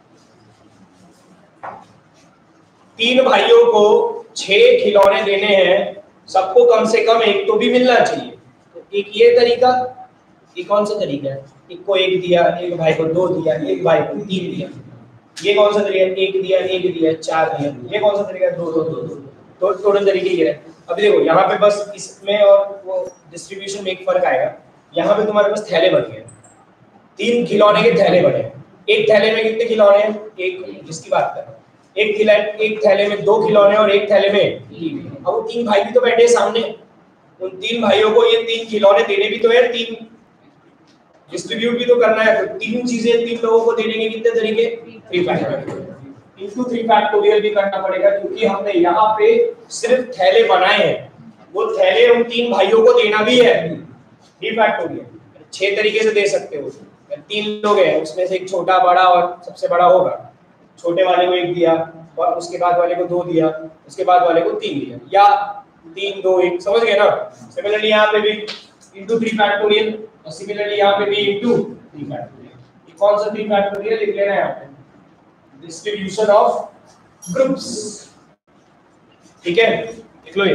3 भाइयों को 6 खिलौने देने हैं, सबको कम से कम एक तो भी मिलना चाहिए। तो एक ये तरीका, ये कौन सा तरीका है? एक को 1 दिया, एक भाई को 2 दिया, एक भाई को 3 दिया। ये कौन सा तरीका है? 1 दिया, 1 दिया, 4 दिया। ये कौन सा तरीका है? 2 2 2 2। तो टोटल तरीके ये है। अभी देखो यहाँ पे बस इसमें और वो डिस्ट्रीब्यूशन में एक फर्क आएगा। यहाँ पे तुम्हारे पास थैले बन गए, 3 खिलौने के थैले बने। एक थैले में कितने खिलौने हैं? एक, जिसकी बात कर रहा हूँ। एक थैले में 2 खिलौने और एक थैले में 3। अब वो 3 भाई भी तो बैठे सामने, उन 3 भाइयों को ये 3 खिलौने देने भी तो है, 3 डिस्ट्रीब्यूट भी तो करना है। तो 3 चीजें 3 लोगों को देने के कितने तरीके? 3 फैक्टोरियल इनटू 3 फैक्टोरियल भी करना पड़ेगा, क्योंकि हमने यहाँ पे सिर्फ थैले बनाए हैं, वो थैले उन 3 भाइयों को देना भी है 3 फैक्टोरियल। 6 तरीके से दे सकते हो। 3 लोग हैं, उसमें से एक छोटा, बड़ा और सबसे बड़ा होगा। छोटे वाले को 1 दिया और उसके बाद वाले को 2 दिया, उसके बाद वाले को 3 दिया, या 3 2 1। समझ गए ना? सिमिलरली यहाँ पे भी इनटू 3 फैक्टोरियल और सिमिलरली यहाँ पे भी इनटू 3 फैक्टोरियल। कौन सा 3 फैक्टोरियल लिख लेना है यहाँ पे? डिस्ट्रीब्यूशन ऑफ ग्रुप्स, ठीक है? लिख लो ये।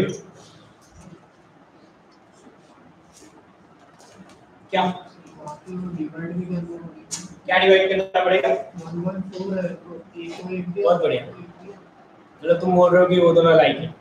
क्या क्या डिवाइड करना पड़ेगा? 1 1 4 है तो एक को 1 दिया। बहुत बढ़िया। मतलब तुम बोल रहे हो कि वो दोनों लाइक है।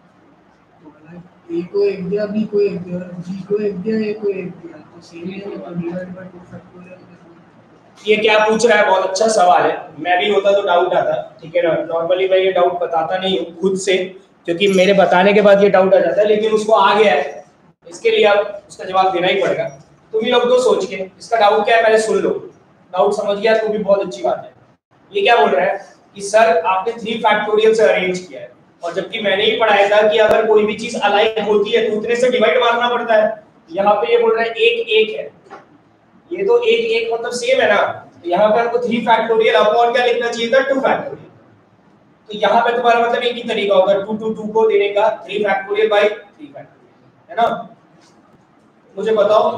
ए को 1 दिया, बी को 1 दिया, जी को 1 दिया, ए को 1 दिया, तो सेम है। तो डिवाइड बाय 2 फैक्टोरियल। ये क्या पूछ रहा है? बहुत अच्छा सवाल है। मैं भी होता तो डाउट आता, ठीक है ना? नॉर्मली मैं ये डाउट बताता नहीं हूँ खुद से, क्योंकि मेरे बताने के बाद ये डाउट आ जाता है, लेकिन उसको आ गया है, इसके लिए अब उसका जवाब देना ही पड़ेगा। तुम ही लोग तो सोच के इसका डाउट क्या है पहले सुन लो। डाउट समझ गया तो भी बहुत अच्छी बात है। ये क्या बोल रहा है कि सर आपने 3 फैक्टोरियल से अरेंज किया है, और जबकि मैंने ही पढ़ाया था कि अगर कोई भी चीज अलाइक होती है तो उतने से डिवाइड मारना पड़ता है। यहाँ पे ये बोल रहा है 1 1 है, ये तो 1 1 मतलब सेम है ना? तो यहाँ पे हमको 3 फैक्टोरियल अपॉन क्या लिखना चाहिए था? 2 फैक्टोरियल। तो यहाँ पे तुम्हारा मतलब एक ही तरीका होगा 2 2 2 को देने का, 3 फैक्टोरियल बाय 3 फैक्टोरियल, है ना? मुझे बताओ,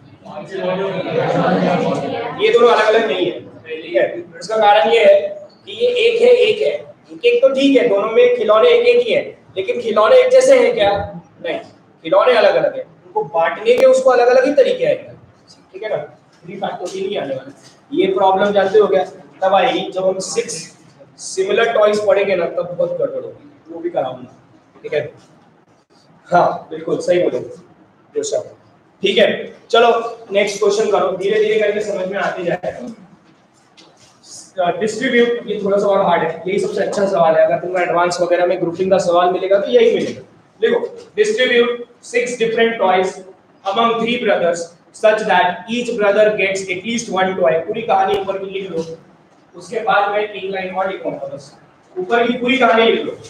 ये दोनों अलग अलग नहीं है, ठीक है? इसका कारण ये है कि ये 1 है 1 है, 1 1 तो ठीक है, दोनों में खिलौने 1 1 ही है, लेकिन खिलौने एक जैसे हैं क्या? नहीं, खिलौने अलग अलग है, उनको बांटने के उसको अलग अलग ही तरीके आएंगे, ठीक है ना? 3 फैक्टोरियल ही आने वाला। ये प्रॉब्लम जानते हो क्या तब आएगी? जब हम 6 सिमिलर टॉयज पढ़ेंगे ना, तब बहुत गड़बड़ होगी, वो भी कराऊंगा, ठीक है? हाँ बिल्कुल सही बोले जोशा। ठीक है, चलो नेक्स्ट क्वेश्चन करो, धीरे धीरे करके समझ में आते जाएगा। डिस्ट्रीब्यूट, ये थोड़ा सा और हार्ड है, यही सबसे अच्छा सवाल है। अगर तुम्हें एडवांस वगैरह में ग्रुपिंग का सवाल मिलेगा तो यही मिलेगा। देखो, distribute 6 different toys among 3 brothers such that each brother gets at least 1 toy. पूरी कहानी ऊपर की लिख लो, उसके बाद मैं एक लाइन और लिखूंगा, बस ऊपर की पूरी कहानी लिख लो।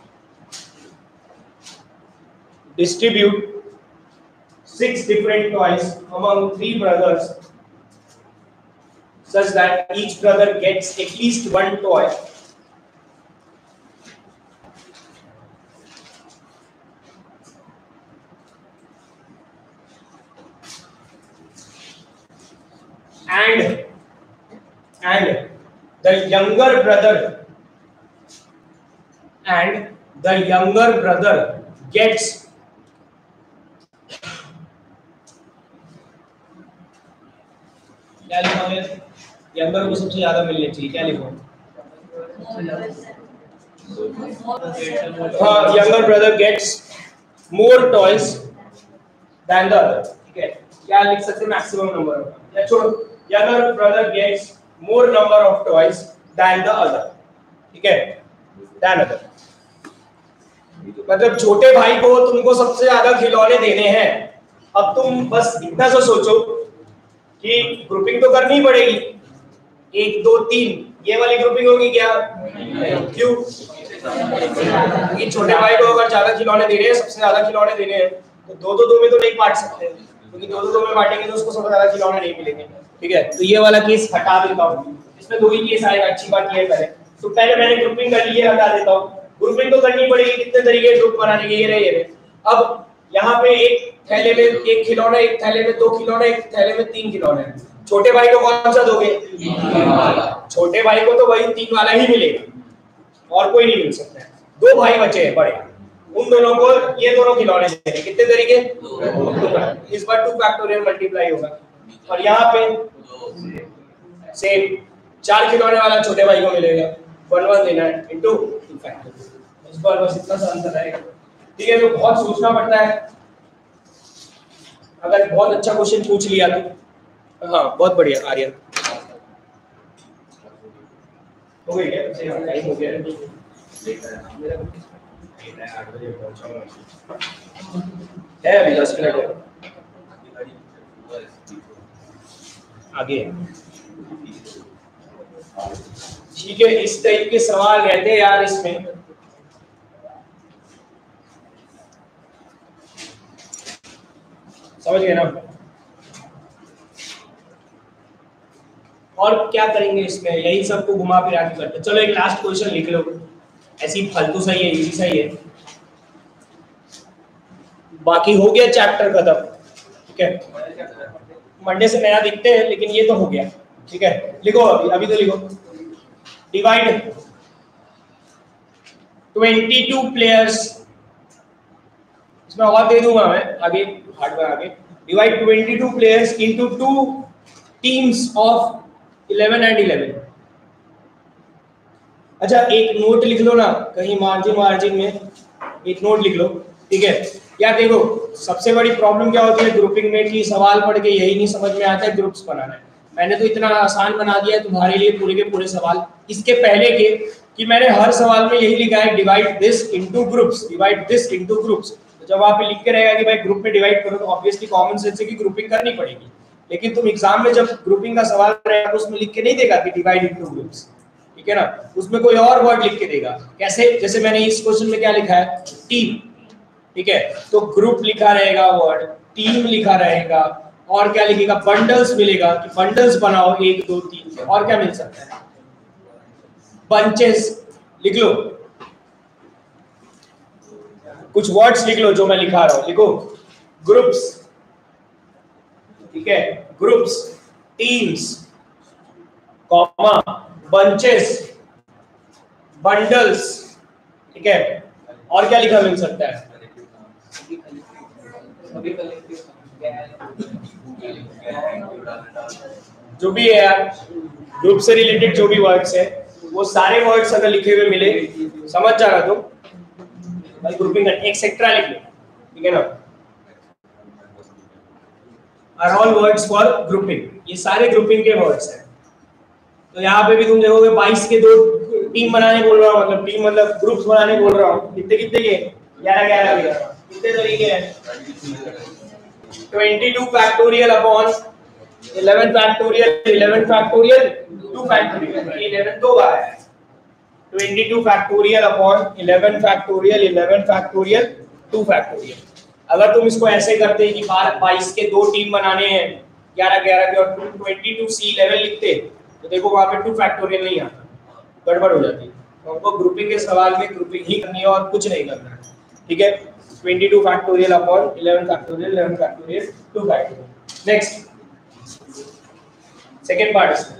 Distribute 6 different toys among 3 brothers such that each brother gets at least 1 toy and the younger brother gets क्या लिखा है? यंगर को सबसे ज्यादा मिलने चाहिए, क्या लिखो? हाँ, younger brother gets more toys than the other, ठीक है? क्या लिख सकते हैं मैक्सिमम नंबर? या छोड़ो, younger brother gets more number of toys than the other, ठीक है? than other मतलब छोटे भाई को तुमको सबसे ज्यादा खिलौने देने हैं। अब तुम बस इतना सा सोचो कि ग्रुपिंग तो करनी पड़ेगी, 1 2 3 ये वाली ग्रुपिंग होगी क्या? क्यों? कि छोटे भाई को अगर ज्यादा खिलौने दे रहे हैं, सबसे ज्यादा खिलौने देने हैं, तो 2 में तो नहीं बांट सकते, क्योंकि 2 में बांटेंगे तो उसको सबसे ज्यादा खिलौने नहीं मिलेंगे, ठीक है? तो ये वाला केस हटा देता हूँ, इसमें 2 ही केस आएगा। अच्छी बात ये है पहले तो पहले मैंने ग्रुपिंग कर ली है, हटा देता हूँ। ग्रुपिंग तो करनी पड़ेगी, कितने तरीके ग्रुप बनाने के, ये रहे। अब यहाँ पे एक थैले में 1 खिलौना, एक थैले में 2 खिलौने, एक थैले में 3 खिलौने। छोटे भाई को कौन सा दोगे? छोटे भाई को तो वही 3 वाला ही मिलेगा और कोई नहीं मिल सकता है। 2 भाई बचे हैं बड़े, उन दोनों को ये दोनों खिलौने देंगे। कितने तरीके? इस बार 2 फैक्टोरियल मल्टीप्लाई होगा और यहाँ पे सेम 4 खिलौने वाला छोटे भाई को मिलेगा, 1 देना है इनटू 2 फैक्टोरियल। इस बार बस इतना सा अंतर रहेगा, ठीक है? तो बहुत सोचना पड़ता है, अगर बहुत अच्छा क्वेश्चन पूछ लिया तो। हाँ, बहुत बढ़िया आर्यन, हो गई क्या? टाइम हो गया है, अभी 10 मिनट है आगे, ठीक है? इस टाइप के सवाल रहते हैं यार इसमें। समझ गए ना? और क्या करेंगे इसमें? यही सबको घुमा फिरा के करते। चलो एक लास्ट क्वेश्चन लिख लो, ऐसी फालतू सा ही है, इजी सा ही है। बाकी हो गया चैप्टर खत्म, ठीक है? मंडे से नया दिखते हैं, लेकिन ये तो हो गया, ठीक है? लिखो अभी तो लिखो। डिवाइड 22 प्लेयर्स, इसमें और दे दूंगा मैं आगे, हार्डवेयर आगे। Divide 22 players into 2 teams of 11 and 11। अच्छा, एक नोट लिख लो ना कहीं मार्जिन में, एक नोट लिख लो, ठीक है? यार देखो, सबसे बड़ी प्रॉब्लम क्या होती है ग्रुपिंग में कि सवाल पढ़ के यही नहीं समझ में आता है ग्रुप्स बनाना है। मैंने तो इतना आसान बना दिया है तुम्हारे लिए पूरे के पूरे सवाल, इसके पहले के कि मैंने हर सवाल में यही लिखा है divide this into groups, divide this into groups. तो जब वहां पे लिख के रहेगा कि भाई ग्रुप में डिवाइड करो, तो ऑब्वियसली कॉमन सेंस है कि ग्रुपिंग करनी पड़ेगी। लेकिन तुम एग्जाम में जब ग्रुपिंग का सवाल रहेगा तो उसमें लिख के नहीं देगा कि डिवाइड इनटू ग्रुप्स, ठीक है ना? उसमें कोई और वर्ड लिख के देगा। कैसे? जैसे मैंने इस क्वेश्चन में क्या लिखा है? टीम, ठीक है? तो ग्रुप लिखा रहेगा वर्ड, टीम लिखा रहेगा, और क्या लिखेगा? बंडल्स मिलेगा कि बंडल्स बनाओ 1 2 3। और क्या मिल सकता है? बंचेस लिख लो, कुछ वर्ड्स लिख लो जो मैं लिखा रहा हूं, लिखो ग्रुप्स, ठीक है? Groups, teams, comma, bunches, bundles, ठीक है? और क्या लिखा मिल सकता है? जो भी है यार, ग्रुप से रिलेटेड जो भी वर्ड्स है, वो सारे वर्ड्स अगर लिखे हुए मिले, समझ जाना तो भाई ग्रुपिंग एक्सेट्रा लिख लो, ठीक है ना? Are all words for grouping, ये सारे ग्रुपिंग के वर्ड्स हैं। तो यहाँ पे भी तुम देखोगे 22 के 2 टीम बनाने बोल रहा हूँ, मतलब टीम मतलब ग्रुप्स बनाने बोल रहा हूँ। कितने कितने के? 11 कितने तरीके हैं? 22 factorial upon 11 factorial, 11 factorial 2 factorial, 11 दो बार है। 22 factorial upon 11 factorial, 11 factorial 2 factorial. अगर तुम इसको ऐसे करते कि 22 के 2 टीम बनाने हैं 11 के, और 22 C11 लिखते, तो देखो वहां पे 2 फैक्टोरियल नहीं आता, गड़बड़ हो जाती है। तो हमको ग्रुपिंग के सवाल में ग्रुपिंग ही करनी है और कुछ नहीं करना है, ठीक है? 22 factorial upon 11 factorial, 11 factorial 2 factorial. Next second part इसमें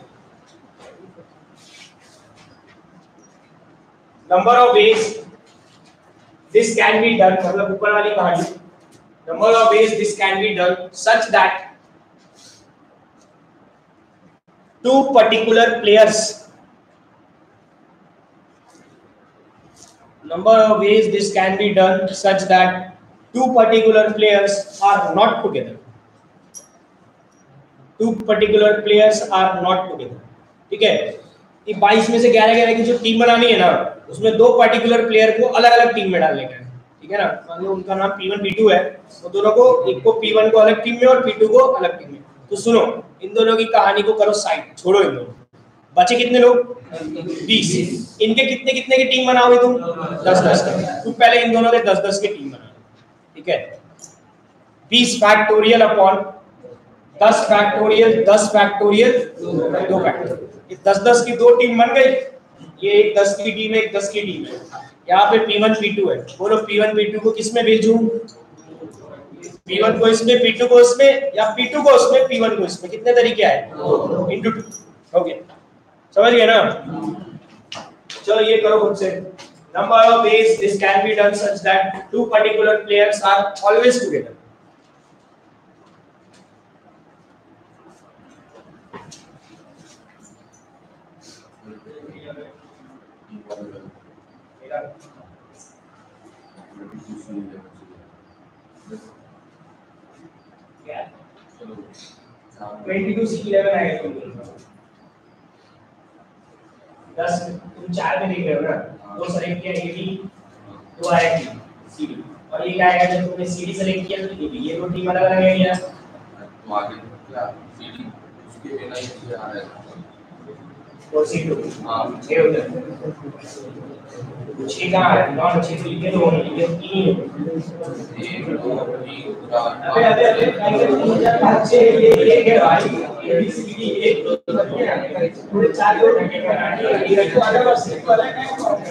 number of ways this can be done, मतलब ऊपर वाली कहानी, number of ways this can be done such that two particular players, number of ways this can be done such that two particular players are not together, two particular players are not together। ठीक है, ये 22 में से 11 की जो team बनानी है ना, उसमें दो पर्टिकुलर प्लेयर को अलग अलग टीम में डालने का है। ठीक है ना, मान लो उनका नाम P1 P2 है, तो दोनों को, एक को P1 को अलग टीम में और P2 को अलग टीम में। तो सुनो, इन दोनों की कहानी को करो साइड, छोड़ो इन दोनों। बचे कितने लोग? 20। इनके कितने कितने की टीम बनाओगे तुम? 10-10 की। तुम पहले इन दोनों के 10-10 की टीम बनाओ। ठीक है, 20 factorial upon 10 factorial 10 factorial 2 factorial, ये 10-10 की दो टीम बन गई। ये एक 10 की टीम है, एक 10 की टीम है। यहाँ पे P1 P2 है, बोलो P1 P2 को किसमें भेजूं? P1 को इसमें, P2 को इसमें, या P2 को इसमें, P1 को इसमें। कितने तरीके आए? into 2। हो गया, समझ गए ना? चलो ये करो खुद से। Number of ways this can be done such that two particular players are always together. क्या 22C11 आएगा। 10 तुम 4 में देख रहे हो ना, दो सेलेक्ट किया ए बी, दो आया सी डी, और ये क्या आएगा जब तुमने सी डी सेलेक्ट किया तो ये दो टीम अलग अलग है। तो आगे क्या सी डी उसके बिना ही आ रहा है और सी टू हां ये उधर छह कहां है? नॉन छह तो लिखे दो, लिखे तीन। 1 2 3 4 अबे अच्छे ये है भाई, ए बी सी डी एक दो पूरे 4 लोग हैं। ये तो अगर बस सिर्फ वाला है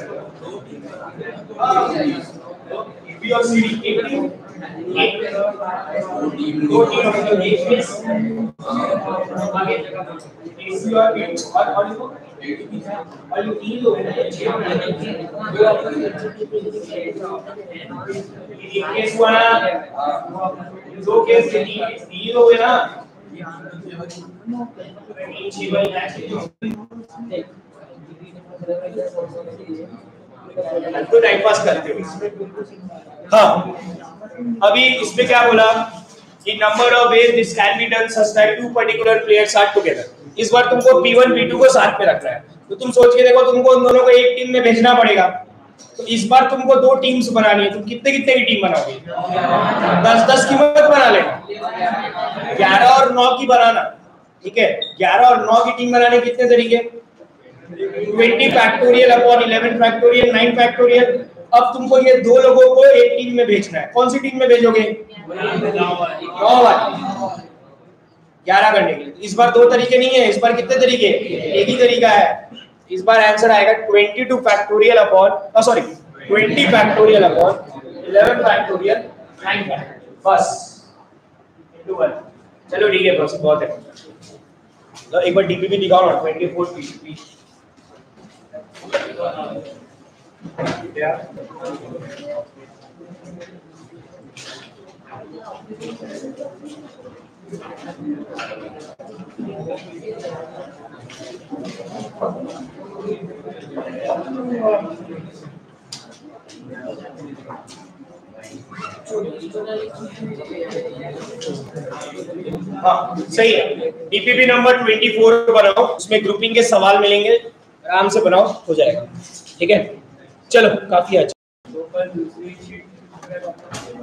ए बी और सी डी एक टीम, दो टीम मतलब एक मिस आगे ए सी और बी और ये तीन लोग हैं ना, ये 6 ये केस हुआ ना, दो केस के तीन लोग हैं ना, तीन 6 बाई मैच तो टाइम पास करते हो। हाँ, अभी इसमें क्या बोला कि number of ways this can be done such that two particular players are together. इस बार तुमको P1 P2 को साथ में रखना है, तो तुम सोच के देखो, तुमको उन दोनों को एक टीम में भेजना पड़ेगा। तो इस बार तुमको दो टीम्स बनानी है। तुम कितने कितने की टीम बनाओगे? 10-10 की मत बना लेना, 11 और 9 की बनाना। ठीक है, 11 और 9 की टीम बनाने कितने तरीके? 20 फैक्टोरियल अपॉन 11 फैक्टोरियल 9 फैक्टोरियल। अब तुमको ये दो लोगों को एक टीम में भेजना है। कौन सी टीम में भेजोगे? 9 वाली, 11 करने के लिए। इस बार दो तरीके नहीं है, इस बार कितने तरीके? एक ही तरीका है। इस बार आंसर आएगा 22 factorial upon sorry 20 factorial upon 11 factorial 9 factorial, बस into 1। चलो ठीक है, बस बहुत है। तो एक बार डीपीपी दिखाओ ना, 24 पीपी क्या हाँ सही है। डीपीपी नंबर 24 बनाओ, उसमें ग्रुपिंग के सवाल मिलेंगे, आराम से बनाओ, हो जाएगा। ठीक है, चलो काफी अच्छा।